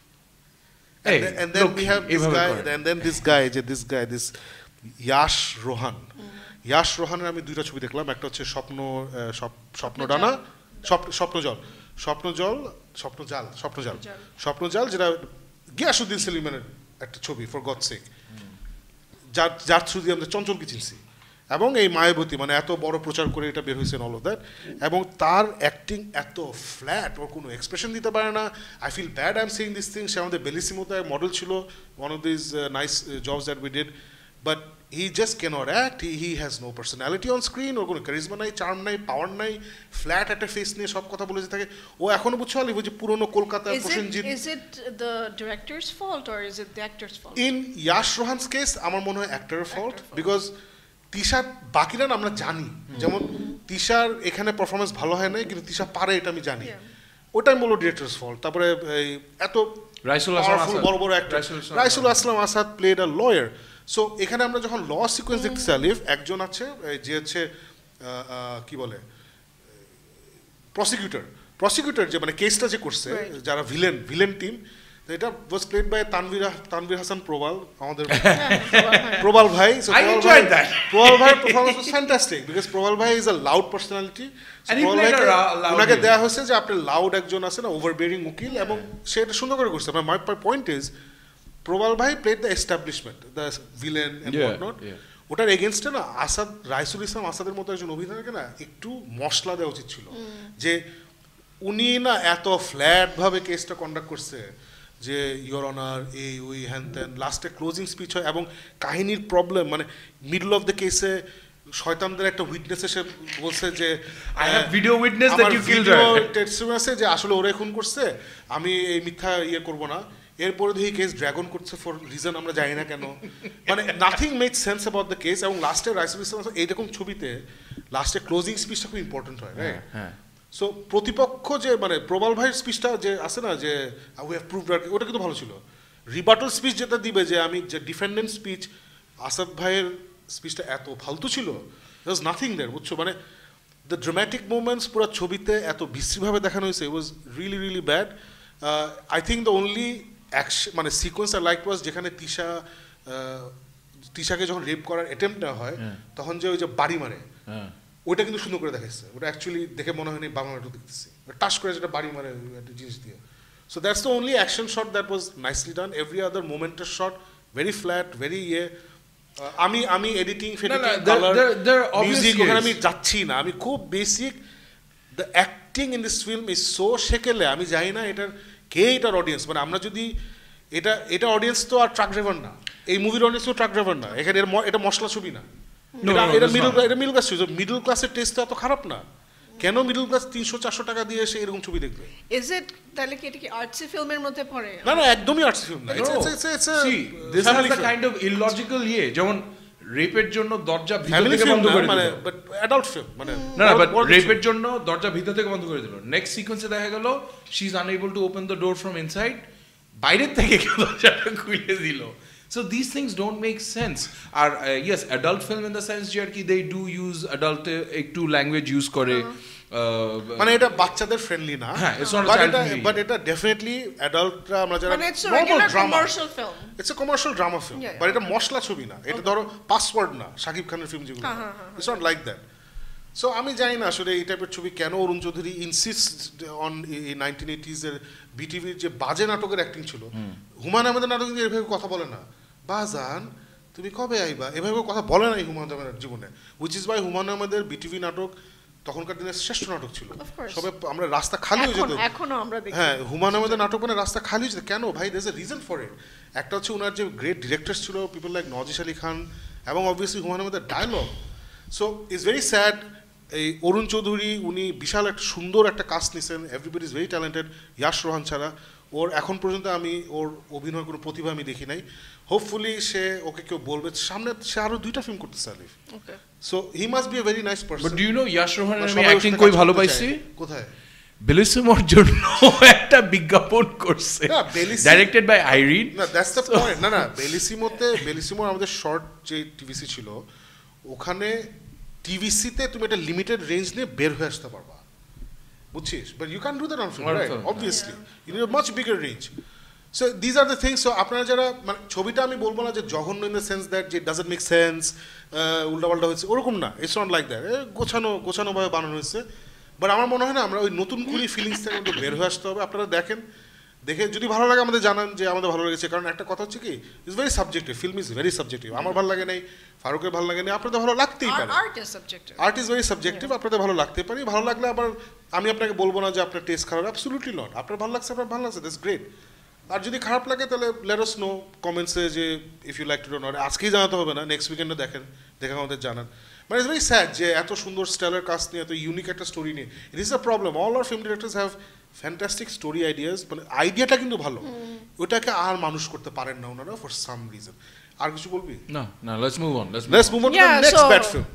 And then, and then we have this guy, and then this guy, this guy, this Yash Rohan. Yash Rohaনের আমি দুইটা ছবি দেখলাম, একটা হচ্ছে স্বপ্ন স্বপ্ন ডানা, স্বপ্নজল, স্বপ্নজল, স্বপ্নজাল, স্বপ্নজাল, স্বপ্নজাল, যেটা গিয়াসউদ্দিন সেলিমের একটা ছবি, ফর গড সেক, যার যার থ্রু দিয়ে আমরা চঞ্চলকে চিনছি, এবং এই মায়াবতী, মানে এত বড় প্রচার করে এটা বের হয়েছে অল অফ দ্যাট, এবং তার অ্যাক্টিং এত ফ্ল্যাট, ওর কোনো এক্সপ্রেশন দিতে পারে না। I feel bad I am saying this thing. সে আমাদের বেলিসিমোতে মডেল ছিল, one of this nice jobs that we did, but he just can't act, he he has no personality on screen, ওর কোনো ক্যারিজমা নাই, চার্ম নাই, পাওয়ার নাই, ফ্ল্যাট একটা ফেস নিয়ে সব কথা বলে যে থাকে। ও এখনো বুঝছো আলি, ওই যে পুরোনো কলকাতার Prosenjit. Is it the director's fault or is it the actor's fault? In Yash Rohan's case আমার মনে হয় অ্যাক্টরের ফল্ট, বিকজ তিশা বাকিরা আমরা জানি, যেমন তিশার এখানে পারফরমেন্স ভালো হয় নাই, কিন্তু তিশা পারে এটা আমি জানি, ওটাই বললো ডিরেক্টরস ফল্ট। তারপরে এই এত রাইসুল আসলাম বড় বড় actor, Raisul Aslam Asad played a lawyer. So এখানে আমরা যখন ল সিকোয়েন্স দেখতেছি আলিফ, একজন আছে যে হচ্ছে কি বলে প্রসিকিউটর, প্রসিকিউটর যে মানে কেসটা যে করছে, যারা ভিলেন ভিলেন টিম, এটা was played by Tanvir Tanvir Hasan Probal, আমাদের প্রবাল ভাই। সো প্রবাল ভাই, প্রবাল ভাইয়ের performance was fantastic, because Probal ভাই ইজ আ লাউড পার্সোনালিটি। ওনাকে দেওয়া হয়েছে যে আপনি লাউড একজন আছে না, ওভারবিয়ারিং উকিল, এবং সে এটা সুন্দর করে করছে। মাই পয়েন্ট ইজ প্রবাল ভাই played the establishment, the villain and what not. ওটার এগেনস্টে না আসাদ, রাইসুল ইসলাম আসাদের মতো একজন অভিনেতাকে না একটু মশলা দেওয়া উচিত ছিল, যে উনি না এত ফ্ল্যাট ভাবে কেসটা কন্ডাক্ট করছে যে ইয়োর অনার এই ওই হ্যান ত্যান, লাস্টে ক্লোজিং স্পিচ হয়, এবং কাহিনীর প্রবলেম মানে মিডল অফ দ্য কেসে শয়তানদের একটা উইটনেস এসে বলছে যে I have video witness that you killed her, testimony যে আসলে ওরে খুন করছে, আমি এই মিথ্যা ইয়ে করব না। এরপরে দেখি কেস ড্রাগন করছে ফর রিজন আমরা জানি না কেন, মানে nothing make sense about the case. এবং লাস্টে রাইসুল ইসলাম এইরকম ছবিতে লাস্টে ক্লোজিং স্পিচটা খুব ইম্পর্টেন্ট হয়, রাইট? হ্যাঁ। সো প্রতিপক্ষ যে মানে প্রবাল ভাইয়ের স্পিচটা যে আছে না, যে উই হ্যাভ প্রুভড, ওটা কিন্তু ভালো ছিল। রিবাটল স্পিচ যেটা দিবে, যে আমি যে ডিফেন্ডেন্ট স্পিচ, আসাদ ভাইয়ের স্পিচটা এত ফালতু ছিল, দেয়ার ওয়াজ নাথিং দেয়ার, বুঝছো? মানে দ্য ড্রামাটিক মুভমেন্টস পুরো ছবিতে এত বিশ্রীভাবে দেখানো হয়েছে, it was really really bad. I think the only action মানে সিকোয়েন্স আই লাইক ওয়াজ যেখানে তিশা তিশাকে যখন রেপ করার অ্যাটেম্পট নেওয়া হয়, তখন যে ওই যে বাড়ি মারে, ওইটা কিন্তু সুন্দর করে দেখাচ্ছে। ওটা অ্যাকচুয়ালি দেখে মনে হয়নি বাংলা নাটক দেখতেছি, টাস করে যেটা বাড়ি মারে একটা জিনিস দিয়ে। So that's the only action shot that was nicely done. Every other মোমেন্টের শট ভেরি ফ্ল্যাট, ভেরি ইয়ে। আমি আমি এডিটিং ফেডিটিং কালার মিউজিক ওখানে আমি যাচ্ছি না, আমি খুব basic. The acting in this film is so সেকেলে, আমি জানি না এটার কে এটার অডিয়েন্স। মানে আমরা যদি এটা এটা অডিয়েন্স তো আর ট্রাক ড্রাইভার না, এই মুভির অডিয়েন্স তো ট্রাক ড্রাইভার না, এখানে এটা মশলা ছবি না, এটা মিডল এটা মিডল ক্লাস ছবি। মিডল ক্লাসের টেস্ট এত খারাপ না, কেন মিডল ক্লাস তিনশো চারশো টাকা দিয়ে এসে এরকম ছবি দেখবে? ইজ ইট তাহলে কি এটা কি আর্টসি ফিল্মের মধ্যে পড়ে? না না, একদমই আর্টসি ফিল্ম না। It's it's it's see this is the kind of illogical ইয়ে, যেমন রেপের জন্য দরজা ভিতর থেকে বন্ধ করে দিল, মানে বাট অ্যাডাল্ট ফিল্ম, মানে না না বাট রেপের জন্য দরজা ভিতর থেকে বন্ধ করে দিল। নেক্সট সিকোয়েন্সে দেখা গেল she is unable to open the door from inside, বাইরের থেকে কেউ দরজাটা খুলে দিল। So these things don't make sense. Are uh, yes, adult film in the sense that they do use adult একটু language use করে, মানে এটা বাচ্চাদের ফ্রেন্ডলি না, বাট এটা বাট এটা ডেফিনেটলি অ্যাডাল্টরা আমরা যারা normal drama, it's a commercial drama film, but এটা মশলা ছবি না, এটা ধরো পাসওয়ার্ড না শাকিব খানের ফিল্ম যেগুলো, it's not like that. So আমি জানি না আসলে এই টাইপের ছবি কেন অরুণ চৌধুরী ইনসিস্ট অন এই নাইনটিন এইটিজ এর বিটিভির যে বাজে নাটকের অ্যাক্টিং ছিল, হুমায়ুন আহমেদের নাটক দিয়ে এভাবে কথা বলে না, বাজান তুমি কবে আইবা এভাবে কথা বলে নাই হুমায়ুন আহমেদের জীবনে, উইচ ইজ বাই হুমায়ুন আহমেদের বিটিভি নাটক তখনকার দিনের শ্রেষ্ঠ নাটক ছিল। সবে আমরা রাস্তা খালি হয়ে যেত, হ্যাঁ হুমায়ুন আহমেদের নাটক মানে রাস্তা খালি হয়ে যেত, কেন ভাই, there is a reason for it. একটা হচ্ছে ওনার যে গ্রেট ডিরেক্টরস ছিল পিপল লাইক নজিশ আলী খান, এবং অবভিয়াসলি হুমায়ুন আহমেদের dialogue. So it's very sad, এই অরুণ চৌধুরী উনি বিশাল একটা সুন্দর একটা কাস্ট নিছেন, everybody is very talented, Yash Rohan ছাড়া ওর এখন পর্যন্ত আমি ওর অভিনয় কোনো প্রতিভা আমি দেখি নাই। হোপফুলি সে ওকে কেউ বলবে, সামনে সে আরো দুইটা ফিল্ম করতেছে Alif, so he must be a very nice person. But do you know Yash Rohan আমি অ্যাক্টিং কই ভালো পাইছি কোথায়? বেলিসিমোর জন্য একটা বিজ্ঞাপন করছে, ডাইরেক্টেড বাই আইরিন। না দ্যাটস দ্য পয়েন্ট, না না বেলিসিমোতে, বেলিসিমোর আমাদের শর্ট যে টিভিসি ছিল ওখানে টিভিসিতে তুমি একটা লিমিটেড রেঞ্জ নিয়ে বের হয়ে আসতে পারবা, বুঝছিস, but you can do that on film, right? Obviously you need a much bigger range. So these are the things. So আপনারা যারা মানে ছবিটা আমি বলবো না যে জঘন্য ইন দ্য সেন্স দ্যাট যে ডাজন্ট মেক সেন্স, উল্টাপাল্টা হয়েছে ওরকম না, ইটস নট লাইক দ্যাট, গোছানো গোছানোভাবে বানানো হয়েছে। বাট আমার মনে হয় না আমরা ওই নতুন করে ফিলিংসটার মধ্যে বের হয়ে আসতে হবে। আপনারা দেখেন, দেখে যদি ভালো লাগে আমাদের জানান যে আমাদের ভালো লেগেছে, কারণ একটা কথা হচ্ছে কি it's very subjective, film is very subjective. আমার ভালো লাগে নাই, ফারুকের ভালো লাগে নাই, আপনাদের ভালো লাগতেই পারে, আর্ট ইজ ভেরি সাবজেক্টিভ, আপনাদের ভালো লাগতে পারে। ভালো লাগলে আবার আমি আপনাকে বলবো না যে আপনার টেস্ট খারাপ, অ্যাবসলিউটলি নট, আপনার ভালো লাগছে আপনার ভালো লাগছে, দ্যাটস গ্রেট। আর যদি খারাপ লাগে তাহলে লেট আস নো কমেন্টসে যে if you like to do not, আজকেই জানাতে হবে না, নেক্সট উইকেন্ডে দেখেন, দেখে আমাদের জানান। মানে ইটস ভেরি স্যাড যে এত সুন্দর স্টাইলের কাস্ট নিয়ে, এত ইউনিক একটা স্টোরি নিয়ে, it is a problem. All our film directors have fantastic story ideas, মানে আইডিয়াটা কিন্তু ভালো, ওটাকে আর মানুষ করতে পারেন না ওনারা ফর সাম রিজন। আর কিছু বলবি? না না, let's move on, let's move on to the next bad film.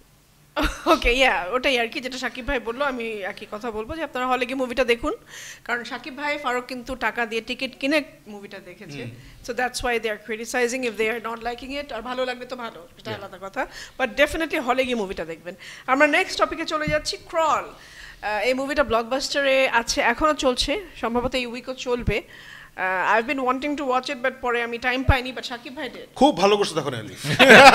Okay, yeah ওটাই আর কি, যেটা শাকিব ভাই বললো আমি একই কথা বলবো যে আপনারা হলে গিয়ে মুভিটা দেখুন, কারণ শাকিব ভাই ফারুক কিন্তু টাকা দিয়ে টিকিট কিনে মুভিটা দেখেছে, so that's why they are criticising if they are not liking it. আর ভালো লাগবে তো ভালো, এটা আলাদা কথা, বাট ডেফিনেটলি হলে গিয়ে মুভিটা দেখবেন। আমরা নেক্সট টপিকে চলে যাচ্ছি, ক্রল। এই মুভিটা ব্লকবাস্টারে আছে, এখনো চলছে, সম্ভবত এই উইকও চলবে। I have been wanting to watch it, but পরে আমি টাইম পাইনি, বাট শাকিব ভাই ডিড। খুব ভালো করছে দেখো না Alif.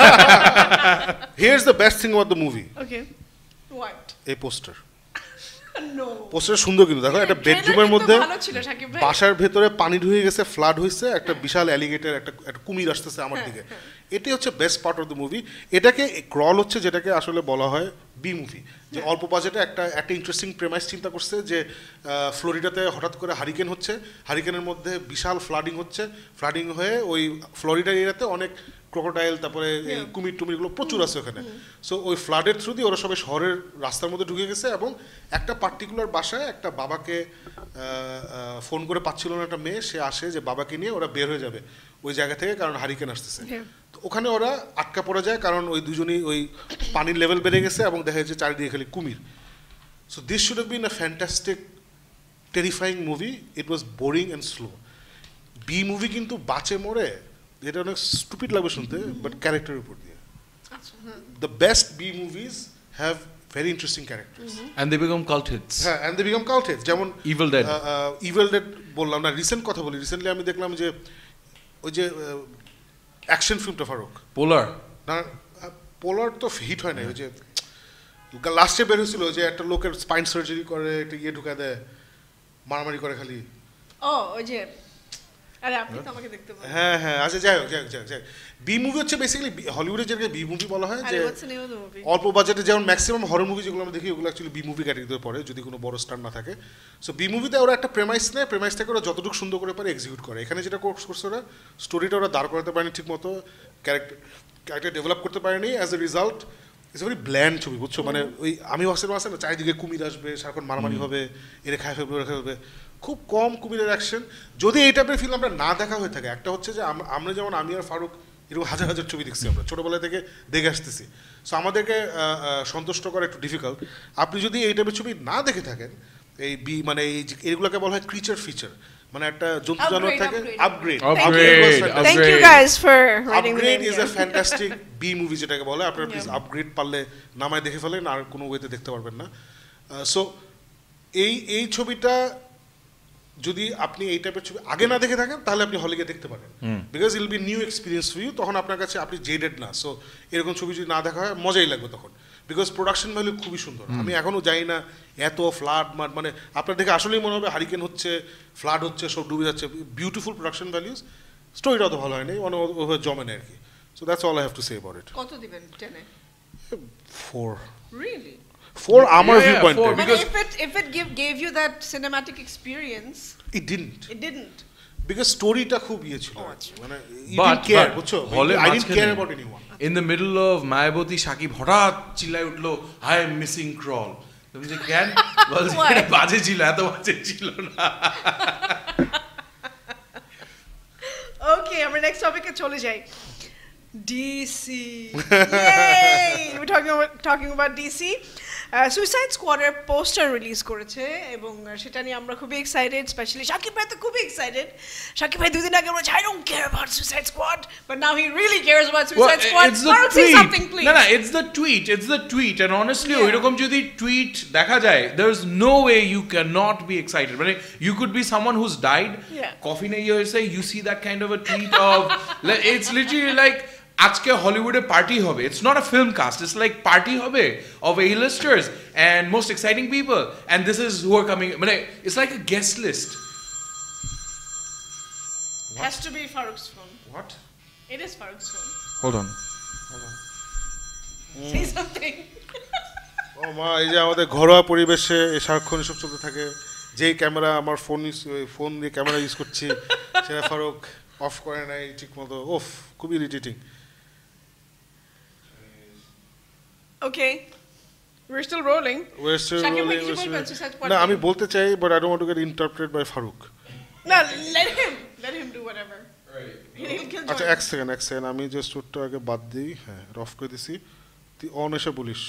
Here's the best thing about the movie. Okay, what? এই পোস্টার, নো পোস্টার সুন্দর কিন্তু দেখো, একটা বেডরুমের মধ্যে ভালো ছিল শাকিব ভাই, বাসার ভেতরে পানি ঢুকে গেছে, ফ্লাড হয়েছে, একটা বিশাল অ্যালিগেটর, একটা একটা কুমির আসতেছে আমার দিকে, এটাই হচ্ছে best part of the movie. এটাকে ক্রল হচ্ছে যেটাকে আসলে বলা হয় বি মুভি, যে অল্প বাজেটে একটা একটা ইন্টারেস্টিং প্রেমাইস চিন্তা করছে যে ফ্লোরিডাতে হঠাৎ করে হারিকেন হচ্ছে, হারিকেনের মধ্যে বিশাল ফ্লাডিং হচ্ছে, ফ্লাডিং হয়ে ওই ফ্লোরিডা এরিয়াতে অনেক ক্রোকোডাইল, তারপরে এই কুমির টুমিরগুলো প্রচুর আছে ওখানে। সো ওই ফ্লাডের থ্রু দিয়ে ওরা সবাই শহরের রাস্তার মধ্যে ঢুকে গেছে, এবং একটা পার্টিকুলার বাসায় একটা বাবাকে ফোন করে পাচ্ছিল না একটা মেয়ে, সে আসে যে বাবাকে নিয়ে ওরা বের হয়ে যাবে ওই জায়গা থেকে, কারণ হারিকেন আসতেছে। তো ওখানে ওরা আটকা পড়ে যায়, কারণ ওই দুজনই ওই পানির লেভেল বেড়ে গেছে এবং দেখা যাচ্ছে চারিদিকে খালি কুমির। So this should have been a fantastic terrifying movie, it was boring and slow. B movie কিন্তু বাঁচে মরে, এটা অনেক স্টুপিড লাগবে শুনতে, বাট ক্যারেক্টারের উপর দিয়ে। The best B movies have very interesting characters, mm-hmm. and they become cult hits. হ্যাঁ, and they become cult hits, যেমন Evil Dead. Evil Dead বললাম না, রিসেন্ট কথা বলি, রিসেন্টলি আমি দেখলাম যে ওই যে অ্যাকশন ফিল্মটা ফারুক, পোলার, না পোলার তো হিট হয় না, ওই যে লাস্টে বের হয়েছিল যে একটা লোকের স্পাইন সার্জারি করে, একটা ইয়ে ঢুকা দেয়, মারামারি করে খালি, ও ওই যে, আরে আপনি তো আমাকে দেখতে বলেন। হ্যাঁ হ্যাঁ, আচ্ছা যাই হোক যাই হোক যাই হোক বি মুভি হচ্ছে বেসিক্যালি হলিউডের যেটাকে বি মুভি বলা হয়, যে অল্প বাজেটে যেমন ম্যাক্সিমাম হরর মুভি যেগুলো আমরা দেখি ওগুলো অ্যাকচুয়ালি বি মুভি ক্যাটাগরিতে পড়ে, যদি কোনো বড় স্টার না থাকে। সো বি মুভিতে ওরা একটা প্রেমাইস নেয়, প্রেমাইসটাকে ওরা যতটুকু সুন্দর করে পারে এক্সিকিউট করে। এখানে যেটা কোর্স করছে ওরা, স্টোরিটা ওরা দাঁড় করাতে পারেনি ঠিক মতো, ক্যারেক্টার ক্যারেক্টার ডেভেলপ করতে পারেনি, as a result it's very bland ছবি, বুঝছো? মানে ওই আমি হোস্টেল আছে না, চারিদিকে কুমির আসবে, সারাক্ষণ মারামারি হবে, এর খায় ফেলবে ওরা ফেলবে, খুব কম কুমিরের অ্যাকশন। যদি এই টাইপের ফিল্ম আমরা না দেখা হয়ে থাকে, একটা হচ্ছে যে আমরা যেমন আমি আর ফারুক এরকম হাজার হাজার ছবি দেখছি আমরা ছোটোবেলা থেকে দেখে আসতেছি। সো আমাদেরকে সন্তুষ্ট করা একটু ডিফিকাল্ট। আপনি যদি এই টাইপের ছবি না দেখে থাকেন, এই বি মানে এই এইগুলোকে বলা হয় ক্রিচার ফিচার, মানে একটা জন্তু জানোয়ার থাকে upgrade. Thank you guys for writing the upgrade is a fantastic B movie যেটাকে বলে। আপনারা প্লিজ আপগ্রেড পারলে নামায় দেখে ফেলেন, আর কোনো ওয়েতে দেখতে পারবেন না। সো এই এই ছবিটা যদি আপনি এই টাইপের ছবি আগে না দেখে থাকেন তাহলে আপনি হলে গিয়ে দেখতে পারেন, because it'll be new experience for you. তখন আপনার কাছে আপনি জেডেড না। সো এরকম ছবি যদি না দেখা হয় মজাই লাগবে তখন, বিকজ প্রোডাকশন ভ্যালু খুবই সুন্দর। আমি এখনও জানি না এত ফ্লাড মাড, মানে আপনার দেখে আসলেই মনে হবে হারিকেন হচ্ছে, ফ্লাড হচ্ছে, সব ডুবে যাচ্ছে। বিউটিফুল প্রোডাকশন ভ্যালুস, স্টোরিটা অত ভালো হয়নি, মানে ওভাবে জমে না আর কি। So that's all I have to say about it. কত দিবেন টেনে? Four. Really? For our Yeah, viewpoint, for- But because- if it if it give gave you that cinematic experience, it didn't. it didn't. Because storyটা খুব ইয়ে ছিল, Oh, আচ্ছা। মানে you But- didn't care, but বুঝছো? হলের I didn't মাঝখানে- care about anyone. In the middle of Mayaboti, Shakib হঠাৎ চিল্লায় উঠলো, I am missing crawl. তুমি যে কেন বলছি Why? এটা বাজে ছিল, এত বাজে ছিল না। Okay, আমরা next topic এ চলে যাই। D C. Yay! We're talking about talking about D C. Suicide স্কোয়াডের পোস্টার রিলিজ করেছে এবং সেটা নিয়ে আমরা খুবই এক্সাইটেড, স্পেশালি শাকিব ভাই তো খুবই এক্সাইটেড। শাকিব ভাই দুদিন আগে বলেছে I don't care about Suicide Squad, but now he really cares about Suicide Well, Squad. it's the Farooq, say tweet. something please. No, no, it's the tweet. It's the tweet. And honestly, Yeah. ওইরকম যদি tweet দেখা যায়, there's no way you cannot be excited. মানে you could be someone who's died, Yeah. coffee নেই হয়েছে, you see that kind of a tweet of, like, it's literally like আজকে হলিউডে পার্টি হবে। It's not a film cast. It's like party হবে of A-listers and most exciting people. And this is who are coming. মানে it's like a guest list. Has to be Farouk's phone. What? It is Farouk's phone. Hold on. Say something. ও মা, এই যে আমাদের ঘরোয়া পরিবেশে সারাক্ষণ এসব চলতে থাকে। যেই ক্যামেরা আমার ফোন ফোন দিয়ে ক্যামেরা ইউজ করছি সেটা ফারুক অফ করে নাই ঠিক মতো। ওফ, খুবই irritating. Okay. We're still rolling. We're still Shakib, rolling, কিছু we're still- বলবেন Suicide Squad না, নিয়ে? আমি বলতে চাই, but I don't want to get interpreted by Farooq. No, let him. Let him do whatever. Right. He'll kill আচ্ছা, Jordan. এক সেকেন্ড এক সেকেন্ড আমি জাস্ট ওটা আগে বাদ দিই। হ্যাঁ, অফ করে দিছি। তুই অন এসে বলিস।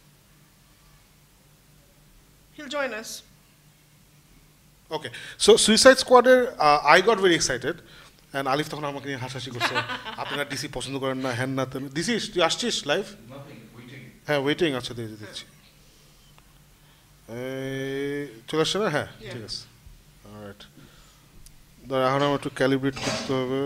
He'll join us. Okay, so Suicide স্কোয়াডের I got very excited, and Alif তখন আমাকে নিয়ে হাসাহাসি করছে, আপনারা ডিসি পছন্দ করেন না, হ্যান না তেন। ডিসি তুই আসছিস লাইভ? হ্যাঁ, ওয়েটিং। আচ্ছা, দিয়ে দিচ্ছি। চলে আসছে না? হ্যাঁ, ঠিক আছে। অলরাইট, দাঁড়া, এখন আমার একটু ক্যালিব্রেট করতে হবে।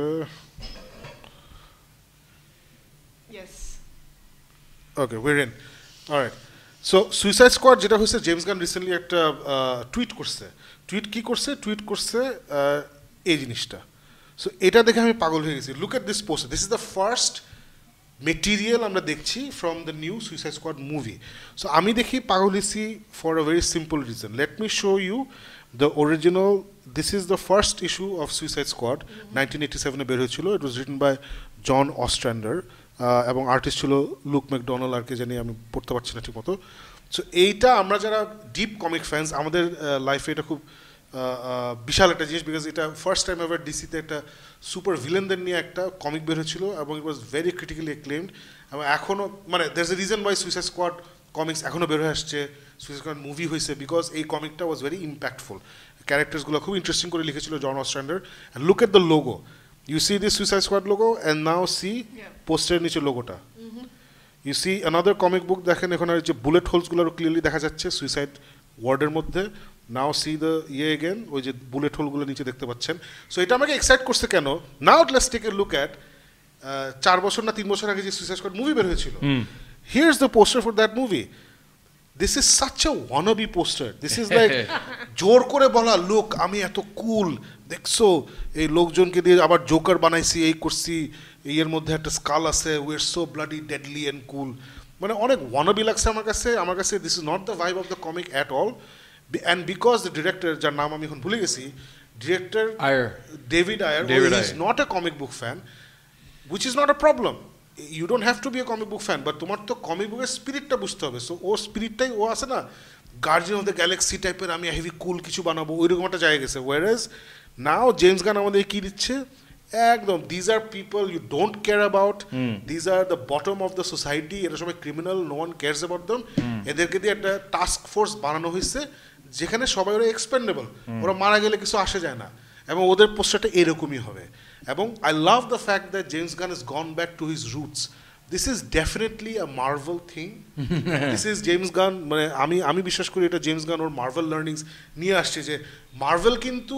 Yes. Okay, we're in. Alright, so Suicide Squad যেটা হচ্ছে, জেমস গান রিসেন্টলি একটা টুইট করছে। টুইট কি করছে? টুইট করছে এই জিনিসটা। সো এটা দেখে আমি পাগল হয়ে গেছি। Look at this poster. This is the first material আমরা দেখছি from the new Suicide Squad movie. So আমি দেখি পাগল হয়েছি for a very simple reason. Let me show you the original. This is the first issue of Suicide Squad, nineteen eighty সেভেনে বের হয়েছিল। ইট ওয়াজ রিটেন বাই জন অস্ট্র্যান্ডার এবং আর্টিস্ট ছিল লুক ম্যাকডোনাল্ড, আর কে জানি আমি পড়তে পারছি না ঠিক মতো। সো এইটা আমরা যারা ডিপ কমিক ফ্যান্স, আমাদের লাইফে এটা খুব বিশাল একটা জিনিস, বিকজ এটা ফার্স্ট টাইম এভার ডিসিতে একটা সুপার ভিলেনদের নিয়ে একটা কমিক বের হয়েছিল এবং it was very critically acclaimed. এবং এখনও মানে there is a reason why Suicide Squad comics এখনও বের হয়ে আসছে, সুইসাইড স্কোয়াড মুভি হয়েছে, বিকজ এই কমিকটা ওয়াজ ভেরি ইম্প্যাক্টফুল। ক্যারেক্টার্সগুলো খুব ইন্টারেস্টিং করে লিখেছিল John Ostrander. And look at the logo, you see this Suicide Squad logo and now see পোস্টারের নিচে লোগোটা। You see another comic book, দেখেন এখানে যে বুলেট হোলসগুলো ক্লিয়ারলি দেখা যাচ্ছে সুইসাইড ওয়ার্ডের মধ্যে। নাও সি দ্য ইয়ে এগেন, ওই যে বুলেট হোলগুলো নিচে দেখতে পাচ্ছেন। সো এটা আমাকে এক্সাইট করছে কেন? Now let's take a look at চার বছর না তিন বছর আগে যে সুইসাইড স্কোয়াড মুভি বের হয়েছিল। Here is the poster for that movie. This is such a wannabe poster. This is like জোর করে বলা, লোক আমি এত কুল, দেখছো এই লোকজনকে দিয়ে আবার জোকার বানাইছি, এই করছি, এর মধ্যে একটা স্কাল আছে, we are so bloody deadly and cool. মানে অনেক ওয়ানাবি লাগছে আমার কাছে। আমার কাছে this is not the vibe of the comic at all. And because the director, যার নাম আমি এখন ভুলে গেছি, director David Ayer, is not a comic book fan, which is not a problem. You don't have to be a comic book fan, but তোমার তো কমিক বুকের স্পিরিটটা বুঝতে হবে। সো ওর স্পিরিটটাই, ও আছে না গার্জিয়ান অফ দ্য গ্যালাক্সি টাইপের, আমি হেভি কুল কিছু বানাবো, ওইরকম একটা জায়গা গেছে। ওয়ার এজ নাও জেমস গান আমাদের কী দিচ্ছে? একদম these are people you don't care about, these are the bottom of the society, এরা সবাই criminal, no one cares about them, এদেরকে দিয়ে একটা টাস্ক ফোর্স বানানো হয়েছে যেখানে সবাই ওরা এক্সপেন্ডেবল, ওরা মারা গেলে কিছু আসে যায় না, এবং ওদের পোস্টারটা এরকমই হবে। এবং I love the fact that James Gunn is gone back to his roots. This is definitely a Marvel thing, this is James Gunn, মানে আমি আমি বিশ্বাস করি এটা জেমস গান ওর মার্ভেল লার্নিংস নিয়ে আসছে, যে মার্ভেল কিন্তু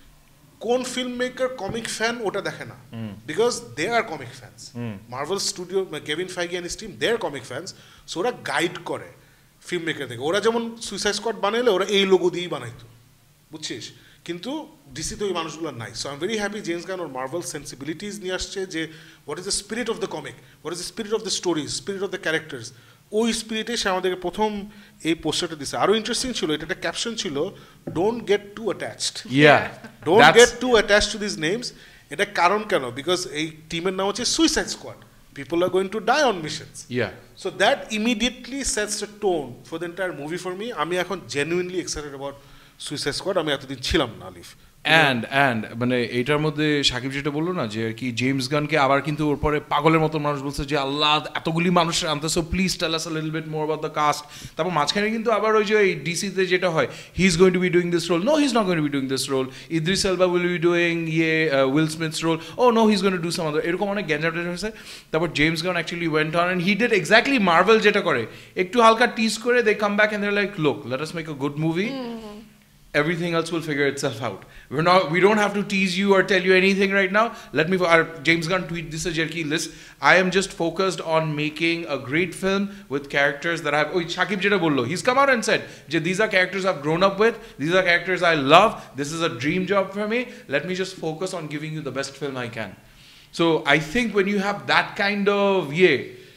কোন ফিল্ম মেকার কমিক ফ্যান ওটা দেখে না, because they are comic fans. Marvel Studio Kevin Feige and his team they are comic fans, so ওরা গাইড করে ফিল্ম মেকার থেকে। ওরা যেমন সুইসাইড স্কোয়াড বানাইলে ওরা এই লোগো দিয়েই বানাইতো, বুঝছিস, কিন্তু ডিসিতে ওই মানুষগুলো নাই। So I am very happy James Gunn ওর মার্ভেল সেন্সিবিলিটিস নিয়ে আসছে, যে what is the spirit of the comic, what is the spirit of the story, spirit of the characters, ওই স্পিরিটে সে আমাদেরকে প্রথম এই পোস্টারটা দিচ্ছে। আরও ইন্টারেস্টিং ছিল, এটা একটা ক্যাপশন ছিল, don't get too attached, don't get too attached to this names. এটা কারণ কেন? বিকজ এই টিমের নাম হচ্ছে Suicide Squad, people are going to die on missions. Yeah. So that immediately sets the tone for the entire movie for me. আমি এখন genuinely excited about Suicide Squad. আমি এতদিন ছিলাম না আলিফ। অ্যান্ড অ্যান্ড মানে এইটার মধ্যে সাকিব যেটা বললো না, যে কি জেমস গানকে আবার কিন্তু ওর পরে পাগলের মতো মানুষ বলছে যে আল্লাহ এতগুলি মানুষ আনতেছো, please tell us a little bit more about the cast. তারপর মাঝখানে কিন্তু আবার ওই যে এই ডিসিতে যেটা হয়, he is going to be doing this role, no he is not going to be doing this role, Idris Elba will be doing ইয়ে Will Smith's role, oh no he is going to do some other, এরকম অনেক গ্যাঞ্জাম হয়েছে। তারপর James Gunn actually went on and he did exactly Marvel যেটা করে, একটু হালকা টিজ করে they come back and they like look let us make a good movie, everything else will figure itself out. We're not, we don't have to tease you or tell you anything right now. Let me, our James Gunn tweet this a jerky list. I am just focused on making a great film with characters that I have. Oh, Shakib jeta bollo. He's come out and said, these are characters I've grown up with. These are characters I love. This is a dream job for me. Let me just focus on giving you the best film I can. So I think when you have that kind of, yeah,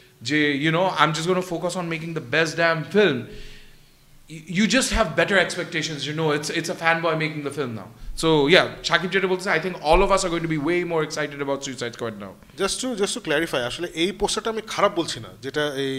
you know, I'm just going to focus on making the best damn film, you just have better expectations, you know, it's it's a fanboy making the film now. So yeah, Shakib jeta bolche, I think all of us are going to be way more excited about Suicide Squad now. Just to just to clarify, ashole ei posterta ami kharap bolchi na, jeta ei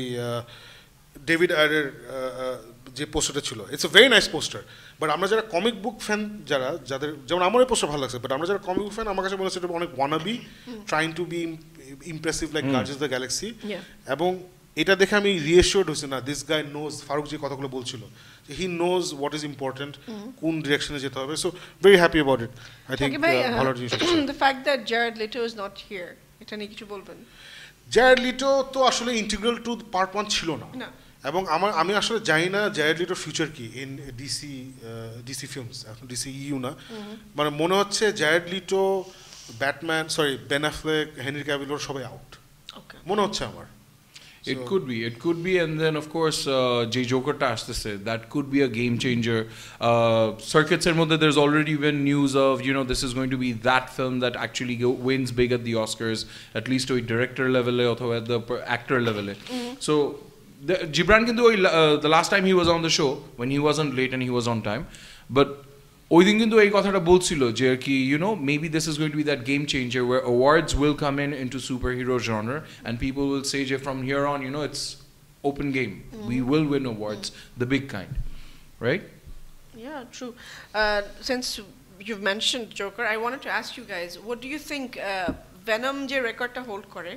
David Ayer যে পোস্টারটা ছিল, it's a very nice poster, but আমরা যারা কমিক বুক ফ্যান, যারা যাদের যেমন আমার এই পোস্টার ভালো লাগছে, বাট আমরা যারা কমিক বুক ফ্যান, আমার কাছে মনে হচ্ছে এটা অনেক wannabe, trying to be impressive like Guardians of the Galaxy. এবং এটা দেখে আমি রিএশিওর্ড হয়েছি, না দিস গাই নোজ, ফারুক যে কথাগুলো বলছিল, he knows what is important, কোন ডিরেকশনে যেতে হবে। So very happy about it. I think ভালো জিনিস। The fact that Jared Leto is not here, এটা নিয়ে কিছু বলবেন? জারেড লিটো তো আসলে ইন্টিগ্রাল টু পার্ট ওয়ান ছিল না, এবং আমার আমি আসলে জানি না জারেড লিটোর ফিউচার কি ইন ডিসি ডিসি ফিল্মস, এখন ডিসি ইউ না, মানে মনে হচ্ছে Jared Leto, Batman, sorry Ben Affleck, Henry Cavill ওর সবাই আউট মনে হচ্ছে আমার। It so. could be, it could be, and then of course, uh, J Joker Tash, this is that could be a game changer. Uh, circuits and mother, there's already been news of, you know, this is going to be that film that actually go, wins big at the Oscars, at least to a director level or at the actor level. Mm-hmm. So, the, Gibran Kindu, uh, the last time he was on the show, when he wasn't late and he was on time, but ওই দিন কিন্তু এই কথাটা বলছিল যে কি, you know, maybe this is going to be that game changer where awards will come in into superhero genre and people will say যে from here on, you know, it's open game. Mm-hmm. We will win awards, mm-hmm. the big kind, right? Yeah, true. Uh, since you've mentioned Joker, I wanted to ask you guys, what do you think uh, Venom যে রেকর্ডটা হোল্ড করে,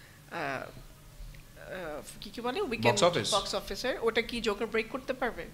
কি কি বলে উইকেন্ড বক্স অফিসের, ওটা কি জোকার ব্রেক করতে পারবে?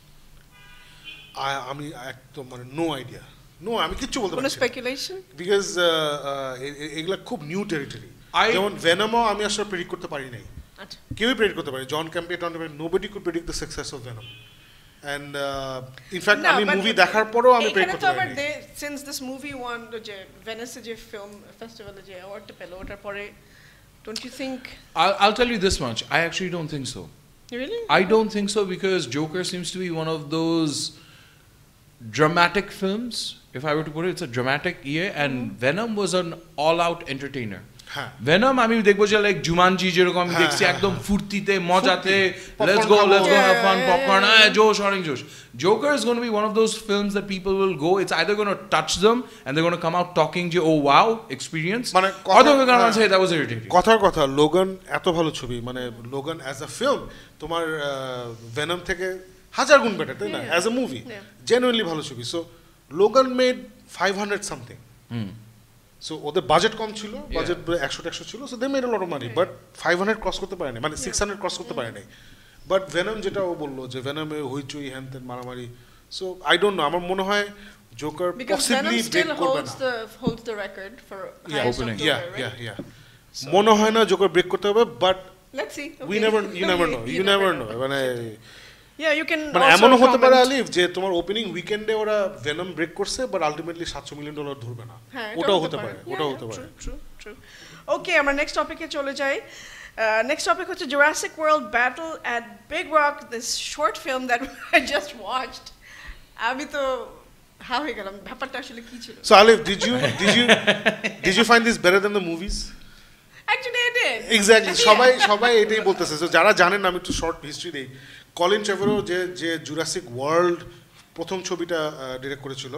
আমি একদম মানে নো আইডিয়া, নো, আমি কিচ্ছু বলতে পারছি না, স্পেকুলেশন, বিকজ এগুলা খুব নিউ টেরিটরি। যেমন ভেনমও আমি আসলে প্রেডিক্ট করতে পারি নাই, আচ্ছা কেউই প্রেডিক্ট করতে পারি, জন ক্যাম্পে, nobody could predict the success of Venom, and in fact আমি মুভি দেখার পরেও আমি প্রেডিক্ট করতে পারি না। সিন্স দিস মুভি ওয়ান যে ভেনিসে যে ফিল্ম ফেস্টিভ্যালে যে অ্যাওয়ার্ডটা পেল, ওটার পরে don't you think? I'll, I'll tell you this much, I actually don't think so. Really? I don't think so, because Joker seems to be one of those dramatic films, if I were to put it, it's a dramatic year, and mm-hmm. Venom was an all-out entertainer. Venom আমি দেখবো যে লাইক জুমানজি যেরকম আমি দেখছি একদম ফুর্তিতে মজাতে, let's go let's go have fun, popcorn, ah josh orange josh. Joker is going to be one of those films that people will go, it's either going to touch them and they're going to come out talking যে oh wow experience, or they're going to say that was irritating. কথার কথা, লোগান এত ভালো ছবি, মানে লোগান অ্যাজ আ ফিল্ম তোমার ভেনম থেকে হাজার গুণ বেটার, তাই না, অ্যাজ আ মুভি জেনুইনলি ভালো ছবি। So Logan made five hundred something, so ওদের বাজেট কম ছিল, বাজেট একশো একশো ছিল, so they made a lot of money, but five hundred cross করতে পারেনি, মানে সিক্স হান্ড্রেড ক্রস করতে পারেনি। বাট ভেনম যেটা ও বললো যে ভেনমে হইচই হ্যান ত্যান মারামারি, সো আই ডোন্ট নো, আমার মনে হয় জোকার পসিবলি ব্রেক করবে না। holds the record for Yeah, highest opening. October, Yeah, right? yeah, yeah. মনে হয় না জোকার ব্রেক করতে হবে, but Let's see. We Okay. Never you never know, you never know, মানে Yeah, you can মানে also এমনও হতে পারে comment- আলিফ যে তোমার ওপেনিং উইকেন্ডে ওরা ভেনম ব্রেক করছে, বাট আলটিমেটলি সাতশো মিলিয়ন ডলার ধরবে না, হ্যাঁ, ওটাও হতে পারে, ওটাও হতে Yeah, পারে। true, true, true. Okay, আমরা নেক্সট টপিকে চলে যাই। নেক্সট টপিক হচ্ছে Jurassic World Battle at Big Rock, this short film that I just watched. আমি তো হা হয়ে গেলাম, ব্যাপারটা আসলে কি ছিল? So Alif, did you did you did you find this better than the movies? Actually I did. Exactly. Yeah. সবাই সবাই এটাই বলতেছে। So যারা জানেন, আমি একটু শর্ট হিস্ট্রি দেই। কলিন ট্রেভরো যে যে জুরাসিক ওয়ার্ল্ড প্রথম ছবিটা ডিরেক্ট করেছিল,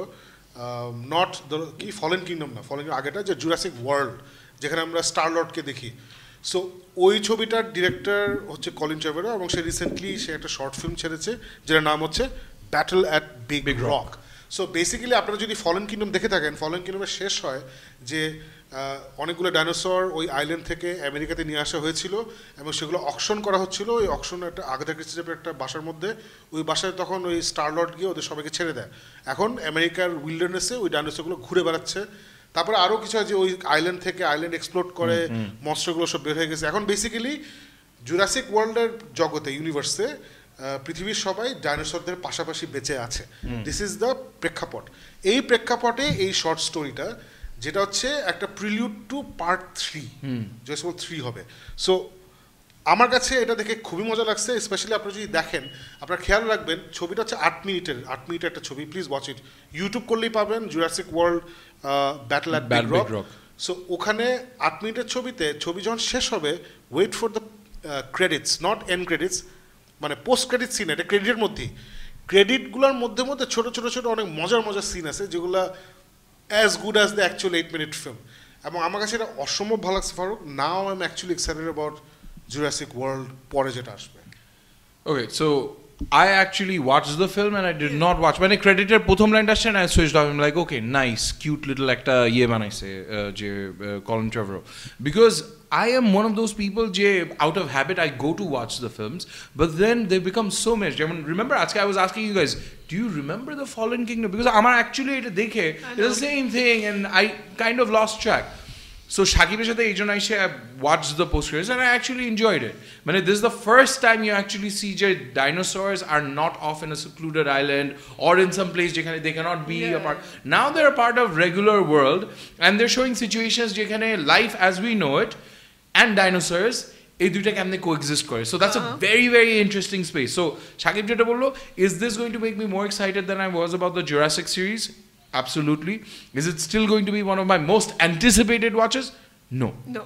নট দ্য কি ফলেন কিংডম না, ফলেন আগেটা যে জুরাসিক ওয়ার্ল্ড, যেখানে আমরা স্টার লর্ডকে দেখি। সো ওই ছবিটার ডিরেক্টর হচ্ছে কলিন ট্রেভরো, এবং সে রিসেন্টলি সে একটা শর্ট ফিল্ম ছেড়েছে যেটার নাম হচ্ছে Battle at Big Big Rock. So basically আপনারা যদি ফলেন কিংডম দেখে থাকেন, ফলেন কিংডমে শেষ হয় যে অনেকগুলো ডাইনোসর ওই আইল্যান্ড থেকে আমেরিকাতে নিয়ে আসা হয়েছিল, এবং সেগুলো অকশন করা হচ্ছিল। ওই অকশন একটা আগাথা ক্রিস্টি টাইপের একটা বাসার মধ্যে, ওই বাসায় তখন ওই স্টারলর্ড গিয়ে ওদের সবাইকে ছেড়ে দেয়। এখন আমেরিকার উইল্ডারনেসে ওই ডাইনোসরগুলো ঘুরে বেড়াচ্ছে। তারপরে আরও কিছু হয় যে ওই আইল্যান্ড থেকে আইল্যান্ড এক্সপ্লোর করে মনস্টারগুলো সব বের হয়ে গেছে। এখন বেসিক্যালি জুরাসিক ওয়ার্ল্ডের জগতে, ইউনিভার্সে পৃথিবীর সবাই ডাইনোসরদের পাশাপাশি বেঁচে আছে। দিস ইজ দ্য প্রেক্ষাপট। এই প্রেক্ষাপটে এই শর্ট স্টোরিটা, যেটা হচ্ছে একটা prelude to part three, Jurassic three হবে। সো আমার কাছে এটা দেখে খুবই মজা লাগছে, স্পেশালি আপনারা যদি দেখেন, আপনারা খেয়াল রাখবেন ছবিটা হচ্ছে আট মিনিটের আট মিনিটের একটা ছবি। প্লিজ ওয়াচ ইট, ইউটিউব করলেই পাবেন Jurassic World Battle at Big Rock. So ওখানে আট মিনিটের ছবিতে, ছবি যখন শেষ হবে, wait for the credits, not end credits, মানে পোস্ট ক্রেডিট সিন, এটা ক্রেডিটের মধ্যেই, ক্রেডিটগুলোর মধ্যে মধ্যে ছোটো ছোটো ছোটো অনেক মজার মজার সিন আছে যেগুলো as good as the actual eight minute film. এবং আমার কাছে এটা অসম্ভব ভালো লাগছে Farooq. Now I am actually excited about Jurassic World পরে যেটা আসবে। Okay, so I actually watched the film and I did not watch. When I credited প্রথম লাইনটা আসছে, I switched off. I'm like, okay, nice, cute little একটা ইয়ে বানাইছে যে Colin Trevorrow, because I am one of those people যে out of habit I go to watch the films, but then they become so much. I mean, remember আজকে I was asking you guys, do you remember the Fallen Kingdom? Because আমার actually এটা দেখে it's the same thing and I kind of lost track. So Shakib's সাথে এই জন্য এসে I watched the post credits and I actually enjoyed it. মানে this is the first time you actually see যে dinosaurs are not off in a secluded island or in some place যেখানে they cannot be Yeah. a part. Now they're a part of regular world and they're showing situations যেখানে life as we know it and dinosaurs এই দুইটা কেমনে coexist করে. So that's uh-huh. a very very interesting space. So Shakib যেটা বললো, is this going to make me more excited than I was about the Jurassic series? Absolutely. Is it still going to be one of my most anticipated watches? No. No.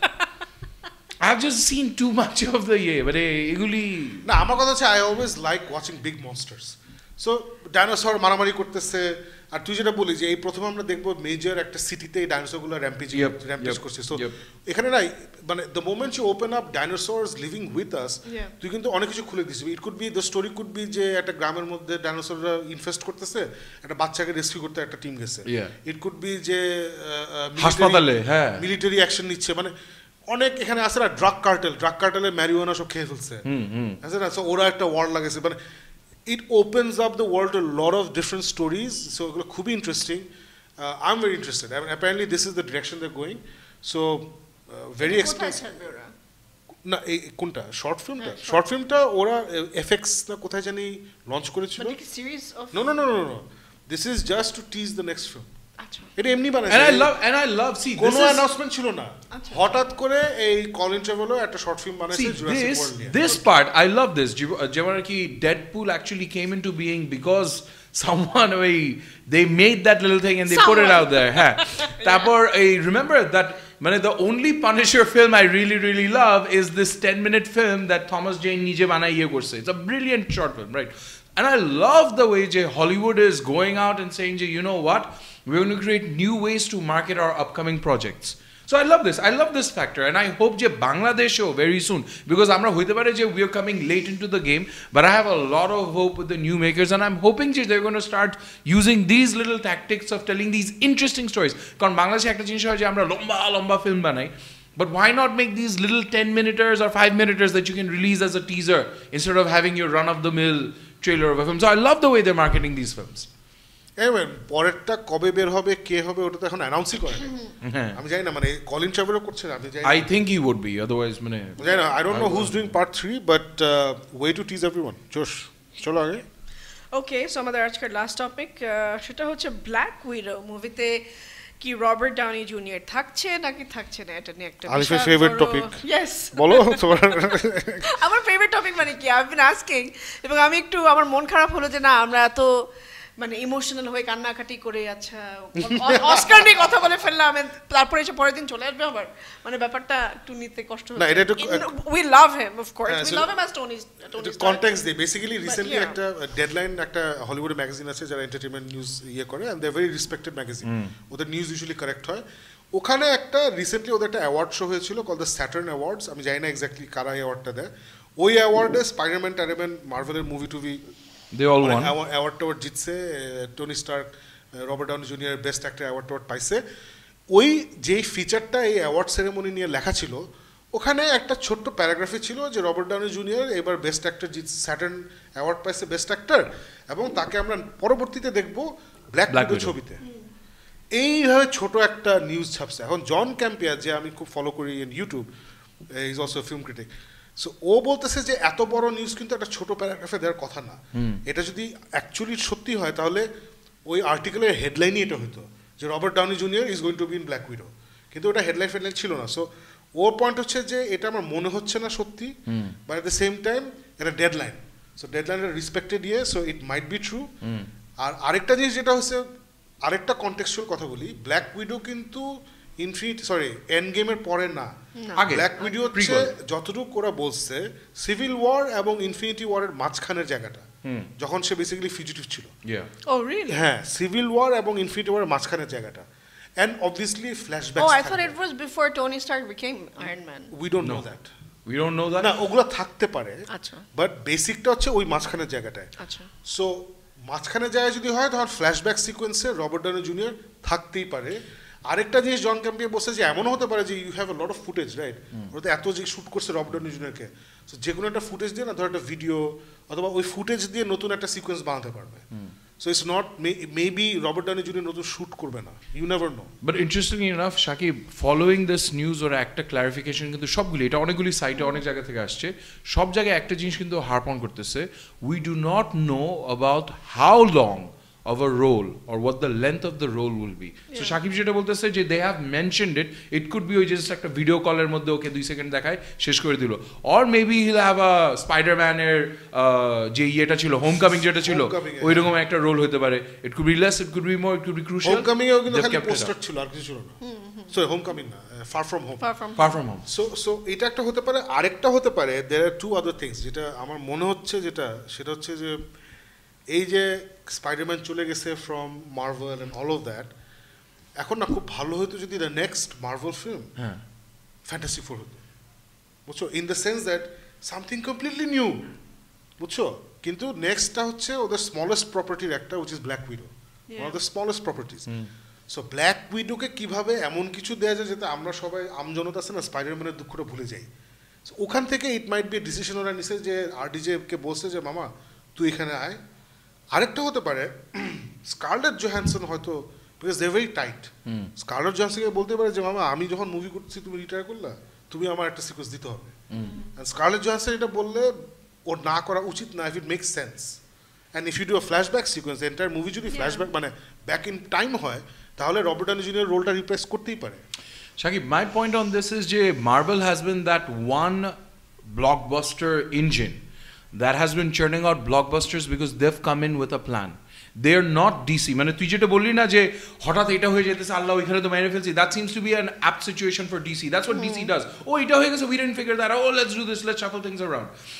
I've just seen too much of the year, but এগুলি না, আমার কথা হচ্ছে I always like watching big monsters. So dinosaur মারামারি করতেছে, আর তুই যেটা বলি যে এই প্রথম আমরা দেখবো মেজর একটা সিটিতে এই ডাইনোসরগুলো র্যাম্পেজ র্যাম্পেজ করছে। সো এখানে নাই, মানে the moment you open up dinosaurs living with us, তুই কিন্তু অনেক কিছু খুলে দিছিস। It could be the story could be যে একটা গ্রামের মধ্যে ডাইনোসররা ইনফেস্ট করতেছে, একটা বাচ্চাকে রেস্কিউ করতে একটা টিম গেছে। ইট কুড বি যে হাসপাতালে হ্যাঁ মিলিটারি অ্যাকশন নিচ্ছে, মানে অনেক এখানে আছে না, ড্রাগ কার্টেল, ড্রাগ কার্টেলের ম্যারিওয়ানা সব খেয়ে ফেলছে, আছে না। সো ওরা একটা ওয়ার্ল্ড লাগাইছে, মানে it opens up the world to a lot of different stories. So এগুলো খুবই interesting. I'm very interested. I mean, apparently this is the direction they're going. So uh, very expensive. না এই কোনটা শর্ট ফিল্মটা? শর্ট ফিল্মটা ওরা এফএক্স না কোথায় জানি লঞ্চ করেছিল। No no no no no. This is just to tease the next film. এটা এমনি বানাইছে। And I love and I love see কোনো অ্যানাউন্সমেন্ট ছিল না, হঠাৎ করে এই কলিন ট্রেভরো একটা শর্ট ফিল্ম বানাইছে জুরাসিক ওয়ার্ল্ড নিয়ে। This part I love this যেমন কি Deadpool actually came into being because someone way they made that little thing and they someone. put it out there. হ্যাঁ তারপর এই remember that মানে the only Punisher film I really really love is this ten minute film that Thomas Jane নিজে বানাই ইয়ে করছে. It's a brilliant short film, right? And I love the way যে Hollywood is going out and saying যে you know what, we're going to create new ways to market our upcoming projects. So I love this. I love this factor, and I hope যে বাংলাদেশও very soon, because আমরা হইতে পারে যে we are coming late into the game, but I have a lot of hope with the new makers, and I'm hoping যে they're going to start using these little tactics of telling these interesting stories. কারণ বাংলাদেশে একটা জিনিস হয় যে আমরা লম্বা লম্বা ফিল্ম বানাই, but why not make these little ten minuters or five minuters that you can release as a teaser instead of having your run of the mill trailer of a film? So I love the way they're marketing these films. এবার পরেরটা কবে বের হবে, কে হবে, ওটা তো এখন অ্যানাউন্সই করে আমি জানি না, মানে কলিন ট্রাভেলও করছে না, আমি জানি I think he would be, otherwise মানে জানি না, I don't know who's doing part three, but uh, way to tease everyone. জোশ, চলো আগে। ওকে, সো আমাদের আজকের লাস্ট টপিক সেটা হচ্ছে ব্ল্যাক উইডো মুভিতে কি রবার্ট ডাউনি জুনিয়র থাকছে নাকি থাকছে না, এটা নিয়ে একটা আলিফের ফেভারিট টপিক। ইয়েস, বলো তোমার। আমার ফেভারিট টপিক মানে কি, আই হ্যাভ বিন আস্কিং, এবং আমি একটু আমার মন খারাপ হলো যে না আমরা এত মানে ইমোশনাল হয়ে কান্নাকাটি করে আচ্ছা অস্কার নিয়ে কথা বলে ফেললাম, তারপরে এসে পরের দিন চলে আসবে আবার, মানে ব্যাপারটা একটু নিতে কষ্ট হচ্ছে। না এটা একটু we love him of course, we love him as Tony Tony context দে। বেসিক্যালি রিসেন্টলি একটা ডেডলাইন একটা হলিউড ম্যাগাজিন আছে যারা এন্টারটেইনমেন্ট নিউজ ইয়ে করে, and they are very respected magazine, ওদের নিউজ ইউজুয়ালি কারেক্ট হয়। ওখানে একটা রিসেন্টলি ওদের একটা অ্যাওয়ার্ড শো হয়েছিল কল দ্য স্যাটার্ন অ্যাওয়ার্ডস, আমি জানি না এক্স্যাক্টলি কারা এই অ্যাওয়ার্ডটা দেয়। ওই অ্যাওয়ার্ডে স্পাইডারম্যান টাইডারম্যান মার্ভেলের মুভি টুভি they all won অ্যাওয়ার্ড টাওয়ার্ড জিতছে, Tony Stark Robert Downey Junior best actor award টাওয়ার্ড পাইছে। ওই যেই ফিচারটা এই অ্যাওয়ার্ড সেরেমনি নিয়ে লেখা ছিল, ওখানে একটা ছোট্ট প্যারাগ্রাফে ছিল যে রবার্ট ডাউনি জুনিয়র এবার বেস্ট অ্যাক্টর জিত স্যাটার্ন অ্যাওয়ার্ড পাইছে বেস্ট অ্যাক্টর, এবং তাকে আমরা পরবর্তীতে দেখবো ব্ল্যাক উইডো ছবিতে। এইভাবে ছোট একটা নিউজ ছাপছে। এখন জন ক্যাম্পিয়ার, যে আমি খুব ফলো করি in YouTube, is also film critic, so ও বলতেছে যে এত বড় নিউজ কিন্তু একটা ছোট প্যারাগ্রাফে দেওয়ার কথা না, এটা যদি অ্যাকচুয়ালি সত্যি হয় তাহলে ওই আর্টিকেলের হেডলাইনই এটা হতো যে Robert Downey Junior is going to be in Black Widow, কিন্তু ওটা হেডলাইন ফেডলাইন ছিল না। সো ওর পয়েন্ট হচ্ছে যে এটা আমার মনে হচ্ছে না সত্যি, but at the same time এটা ডেডলাইন, সো ডেডলাইনের রেসপেক্টেড ইয়ে, so it might be true. আর আরেকটা জিনিস যেটা হচ্ছে, আরেকটা কনটেক্সচুয়াল কথা বলি, ব্ল্যাক উইডো কিন্তু ইনফিনিটি সরি এন্ড গেমের পরে না, ব্ল্যাক উইডো হচ্ছে যতটুকু ওরা বলছে সিভিল ওয়ার এবং ইনফিনিটি ওয়ারের মাঝখানের জায়গাটা, যখন সে বেসিক্যালি ফিজিটিভ ছিল। Oh really? হ্যাঁ, সিভিল ওয়ার এবং ইনফিনিটি ওয়ারের মাঝখানের জায়গাটা, and obviously flashbacks. Oh, I thought it was before Tony Stark became Iron Man. We don't know that. We don't know that. না, ওগুলো থাকতে পারে, আচ্ছা, বাট বেসিকটা হচ্ছে ওই মাঝখানের জায়গাটায়। আচ্ছা, সো মাঝখানের জায়গায় যদি হয় তখন ফ্ল্যাশব্যাক সিকোয়েন্সে রবার্ট ডাউনি জুনিয়র থাকতেই পারে। আরেকটা জিনিস জন ক্যাম্পিয়ার বলছে যে এমনও হতে পারে যে you have a lot of footage, right, ওরা তো এত যে শ্যুট করছে রবার্ট ডাউনি জুনিয়রকে, সো যে কোনো একটা ফুটেজ দিয়ে না, ধর একটা ভিডিও অথবা ওই ফুটেজ দিয়ে নতুন একটা সিকোয়েন্স বানাতে পারবে। So it's not may, maybe Robert Downey Junior নতুন শুট করবে না, you never know. But interestingly enough, Shakib, following this news or একটা clarification কিন্তু সবগুলি, এটা অনেকগুলি সাইটে অনেক জায়গা থেকে আসছে, সব জায়গায় একটা জিনিস কিন্তু হার্প অন করতেছে, we do not know about how long of a role or what the length of the role will be. Yeah. So Shakib যেটা বলতেছে যে they have mentioned it, it could be ওই just একটা ভিডিও কলের মধ্যে ওকে দুই সেকেন্ড দেখায় শেষ করে দিল, or maybe he'll have a Spider-Man এর যে ইয়েটা ছিল হোমকামিং যেটা ছিল ওইরকম একটা রোল হতে পারে, it could be less, it could be more, it could be crucial. Homecoming এও কিন্তু খালি পোস্টার ছিল আর কিছু ছিল না, সো হোমকামিং না, Far From Home, Far From Home. So so এটা একটা হতে পারে। আরেকটা হতে পারে, there are two other things যেটা আমার মনে হচ্ছে, যেটা সেটা হচ্ছে যে এই যে স্পাইডারম্যান চলে গেছে from Marvel and all of that, এখন না খুব ভালো হতো যদি the next Marvel film Fantastic Four হতো, বুঝছো, in the sense that something completely new, বুঝছো, কিন্তু নেক্সটটা হচ্ছে ওদের স্মলেস্ট প্রপার্টির একটা, which is Black Widow, one of the smallest properties. So ব্ল্যাক উইডোকে কিভাবে এমন কিছু দেওয়া যায় যাতে আমরা সবাই আমজনতা আছে না স্পাইডারম্যানের দুঃখটা ভুলে যাই, ওখান থেকে ইট মাইট বি ডিসিশন ওরা নিছে যে আরডিজেকে বলছে যে মামা তুই এখানে আয়। আরেকটা হতে পারে স্কারলেট জোহানসন হয়তো, because they very tight, Scarlett জোহানসনকে বলতে পারে যে মামা আমি যখন মুভি করছি তুমি রিটায়ার করলা, তুমি আমার একটা সিকোয়েন্স দিতে হবে। স্কারলেট জোহানসন এটা বললে ওর না করা উচিত না, if it makes sense, and if you do a flashback sequence, entire movie যদি ফ্ল্যাশব্যাক মানে ব্যাক ইন টাইম হয়, তাহলে রবার্ট ডাউনি জুনিয়র রোলটা রিপ্লেস করতেই পারে। Shakib, my point on this is যে Marvel has been that one blockbuster engine that has been churning out blockbusters because they've come in with a plan. They're not D C. মানে তুই যেটা বললি না যে হঠাৎ এটা হয়ে যেতেছে আল্লাহ ওইখানে তো মেরে ফেলছি, that seems to be an apt situation for D C. That's what mm-hmm. D C does. Oh, এটা হয়ে গেছে, we didn't figure that out. Oh, let's do this, let's shuffle things around.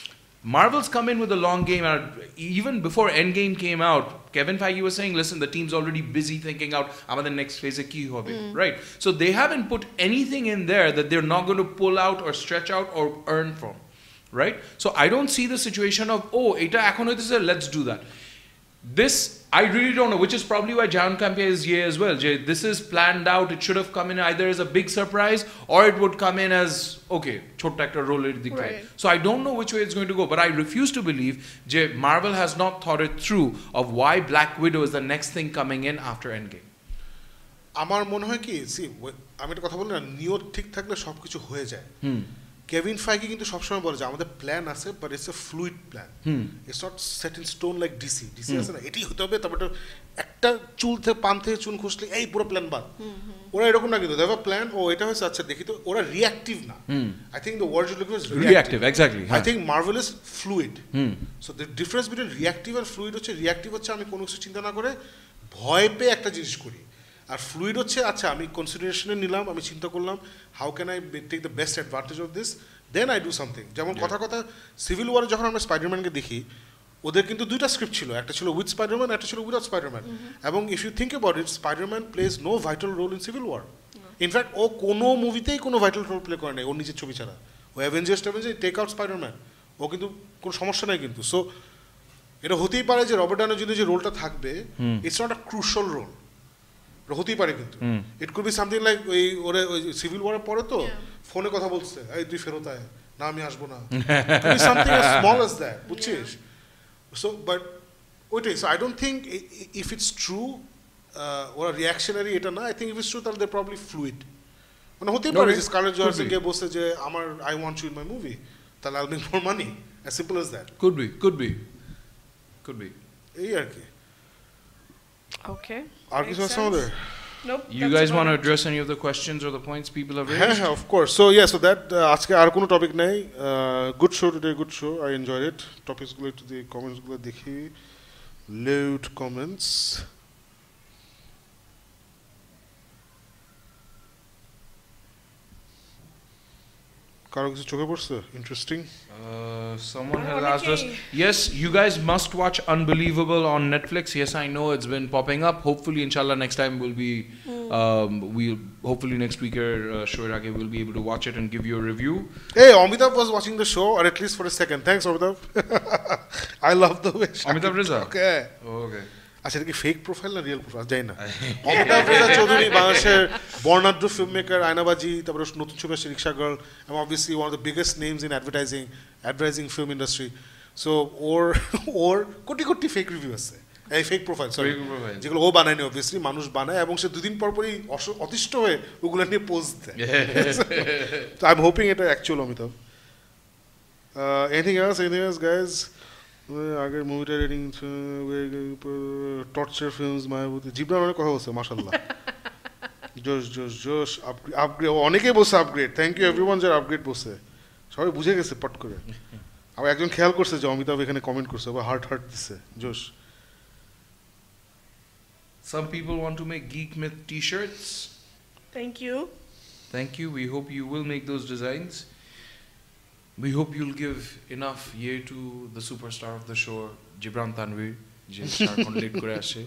Marvel's come in with a long game, and even before Endgame came out, Kevin Feige was saying, listen, the team's already busy thinking out আমাদের next phase কি হবে, right? So they haven't put anything in there that they're not going to pull out or stretch out or earn from, right? So I don't see the situation of, oh, এটা এখন হইতেছে, let's do that. This, I really don't know, which is probably why John Campea is here as well. Jay, this is planned out. It should have come in either as a big surprise or it would come in as, okay, chota ekta role er dikhai. So I don't know which way it's going to go, but I refuse to believe Jay, Marvel has not thought it through of why Black Widow is the next thing coming in after Endgame. আমার মনে হয় কি, see, আমি একটা কথা বলি না, নিয়ত ঠিক থাকলে সবকিছু হয়ে যায়। কেভিন ফাইগি কিন্তু সবসময় বলে যে আমাদের প্ল্যান আছে, but it's a fluid plan, it's not set in stone like DC. DC আছে না, এটি হতে হবে, তারপর একটা চুল থেকে পান থেকে চুন খুঁজলে এই পুরো প্ল্যান বাদ। ওরা এরকম না, কিন্তু দে হ্যাভ আ প্ল্যান, ও এটা হয়েছে, আচ্ছা দেখি তো। ওরা রিঅ্যাক্টিভ না। I think the word is looking is reactive. Exactly. I think Marvel is fluid. So the difference between reactive আর ফ্লুইড হচ্ছে, রিঅ্যাক্টিভ হচ্ছে আমি কোনো কিছু চিন্তা না করে ভয় পেয়ে একটা জিনিস করি, আর ফ্লুইড হচ্ছে আচ্ছা আমি কনসিডারেশনে নিলাম, আমি চিন্তা করলাম how can I take the best advantage of this, then I do something. যেমন কথা কথা সিভিল ওয়ারে যখন আমরা স্পাইডারম্যানকে দেখি, ওদের কিন্তু দুইটা স্ক্রিপ্ট ছিল, একটা ছিল উইথ স্পাইডারম্যান, একটা ছিল উইদাউট স্পাইডারম্যান। এবং if you think about it, Spiderman plays no vital role in Civil War. In fact ও কোনো মুভিতেই কোনো ভাইটাল রোল প্লে করে নাই ওর নিজের ছবি ছাড়া। ও অ্যাভেঞ্জার্স ট্যাভেঞ্জার টেক আউট স্পাইডারম্যান, ও কিন্তু কোনো সমস্যা নাই কিন্তু। সো এটা হতেই পারে যে রবার্ট ডাউনি জুনিয়র যে রোলটা থাকবে, it's not a crucial role, হতেই পারে কিন্তু it could be something like ওই ওরে ওই সিভিল ওয়ারের পরে তো ফোনে কথা বলছে, এই তুই ফেরত আয়, না আমি আসবো না, something as small as that, বুঝছিস? সো বাট ওইটাই, so I don't think if it's true ওরা রিয়াকশনারি এটা না, I think if it's true তাহলে দে প্রবলি ফ্লুইড। মানে হতেই পারে যে স্কারলেট জোহানসন গিয়ে বসে যে আমার I want you in my movie, তাহলে I'll make more money, as simple as that. Could be, could be, could be, এই আর কি। Okay. Are you somewhere? Nope. You guys want to address any of the questions or the points people have raised? Yeah, of course. So yeah, so that আজকে আর কোনো টপিক নাই। Good show today, good show. I enjoyed it. Topics গুলো একটু দিয়ে comments গুলো দেখি। Load comments. কারো কিছু চোখে পড়ছে interesting? Uh, someone has asked us, yes, you guys must watch Unbelievable on Netflix. Yes, I know it's been popping up. Hopefully, inshallah, next time we'll be, mm. um, we'll hopefully next week, uh, Shoirage will be able to watch it and give you a review. Hey, Amitabh was watching the show, or at least for a second. Thanks, Amitabh. I love the way. Amitabh Reza. Okay. Oh, okay. আচ্ছা, এটা কি ফেক প্রোফাইল না রিয়েল প্রোফাইল জানি না। অমিতাভ রেজা চৌধুরী বাংলাদেশের বর্ণাঢ্য ফিল্ম মেকার, আয়নাবাজি, তারপরে নতুন ছবি আসছে রিক্সা গার্ল, এবং obviously one of the biggest names in advertising advertising film industry. So ওর ওর কোটি কোটি ফেক রিভিউ আছে, এই ফেক প্রোফাইল সরি, যেগুলো ও বানায়নি, অবভিয়াসলি মানুষ বানায়, এবং সে দুদিন পর পরই অতিষ্ঠ হয়ে ওগুলো নিয়ে পোস্ট দেয়। তো আই এম হোপিং এটা actual Amitabh. Anything else, anything else guys? আগের মুভিটা rating Torture Films, Mayaboti, Jibran অনেক কথা বলছে, মাশাআল্লাহ, জোশ জোশ জোশ, আপগ্রেড, অনেকেই বলছে আপগ্রেড, থ্যাংক ইউ এভরিওয়ান যারা আপগ্রেড বলছে, সবাই বুঝে গেছে পট করে। আবার একজন খেয়াল করছে যে অমিতাভ এখানে কমেন্ট করছে, আবার হার্ট হার্ট দিচ্ছে, জোশ। Some people want to make Geek Myth t-shirts. Thank you. Thank you. We hope you will make those designs. We hope you'll give enough year to the superstar of the show, Jibran Tanvir, যে স্টার কন্টেন্ট করে আসে।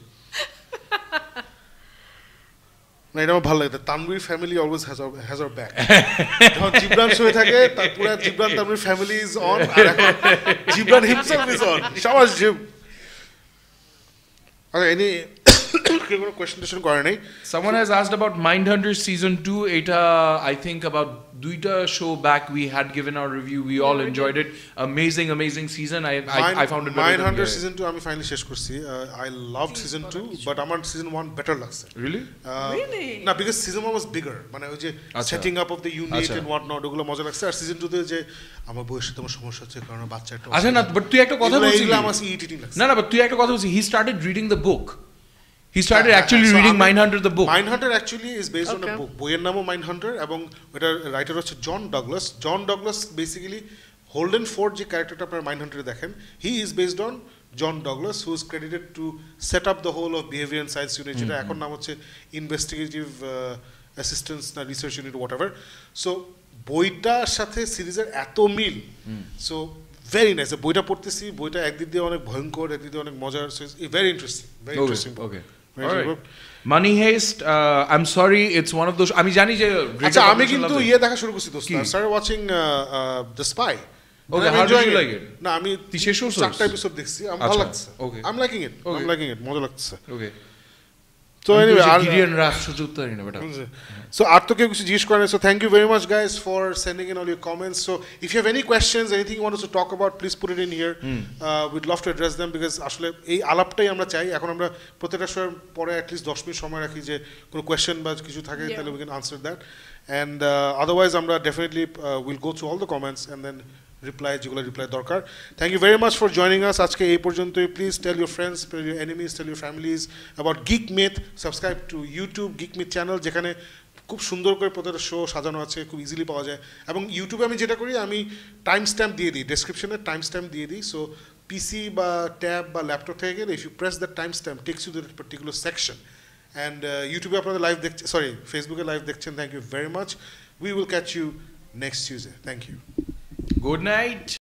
না, এটা আমার ভালো লাগে, Tanvir family always has has our back. যখন জিবরান শোয়ে থাকে, তার পুরো Jibran Tanvir family is on, আর এখন জিবরান হিমসেলফ ইজ অন। শাবাশ জিব। আচ্ছা, এনি কোনো কোয়েশ্চেন টোয়েশ্চন করে নাই। Someone has asked about Mindhunter season two. Eta, I think about duita show back we had given our review. We all enjoyed it. Amazing, amazing season. I I, I found it better. Mindhunter season two আমি ফাইনালি শেষ করছি। I loved season two, but আমার season one better লাগছে। Really? Really? না, because season one was bigger. মানে ওই যে setting up of the unit and what not, ওগুলো মজা লাগছে। আর season two তে যে আমার বয়সে তোমার সমস্যা হচ্ছে কারণ বাচ্চা একটা। আচ্ছা না, but তুই একটা কথা বলছিস। এগুলো আমার ইরিটেটিং লাগছে। না না, but তুই একটা কথা বলছিস, he started reading the book. He started actually so reading Mindhunter the book. Mindhunter actually is based okay. on a book. বইয়ের নামও Mindhunter, এবং এটার রাইটার হচ্ছে John Douglas. John Douglas basically Holden Ford যে ক্যারেক্টারটা আপনার Mindhunter দেখেন, he is based on John Douglas, who is credited to set up the whole of behaviour and science unit, যেটা এখন নাম হচ্ছে ইনভেস্টিগেটিভ অ্যাসিস্ট্যান্স না রিসার্চ ইউনিট হোয়াট এভার। সো বইটার সাথে সিরিজের এত মিল, সো ভেরি নাইস বইটা পড়তেছি বইটা একদিক দিয়ে অনেক ভয়ঙ্কর একদিক দিয়ে অনেক মজার very interesting very interesting okay Money Heist I am sorry it's one of those আমি জানি যে আচ্ছা আমি কিন্তু ইয়ে দেখা শুরু করছি দোস্ত start watching the spy okay how do you like it না আমি শেষও চারটা এপিসোড দেখছি আমার ভালো লাগছে okay I am liking it I am liking it মজা লাগছে ওকে So anyway, Gideon Rath সুযোগ তো না বেটা so আর তো কেউ কিছু জিজ্ঞেস করেন so thank you very much guys for sending in all your comments so if you have any questions anything you want us to talk about please put it in here mm. uh, we'd love to address them because আসলে এই আলাপটাই আমরা চাই এখন আমরা প্রত্যেকটা শোয়ের পরে at least দশ মিনিট সময় রাখি যে কোনো কোয়েশ্চেন বা কিছু থাকে তাহলে we can answer that and uh, otherwise আমরা definitely uh, we'll go through all the comments and then reply যেগুলো রিপ্লাই দরকার thank you very much for joining us আজকে এই পর্যন্তই please tell your friends tell your enemies tell your families about Geek Myth subscribe to YouTube Geek Myth channel যেখানে খুব সুন্দর করে প্রত্যেকটা শো সাজানো আছে খুব ইজিলি পাওয়া যায় এবং ইউটিউবে আমি যেটা করি আমি টাইম স্ট্যাম্প দিয়ে দিই ডেসক্রিপশনে টাইম স্ট্যাম্প দিয়ে দিই সো পিসি বা ট্যাব বা ল্যাপটপ থেকে গেলে if you press the time stamp takes you that particular section and ইউটিউবে আপনাদের লাইভ দেখছেন সরি ফেসবুকে লাইভ দেখছেন thank you very much we will catch you next Tuesday thank you good night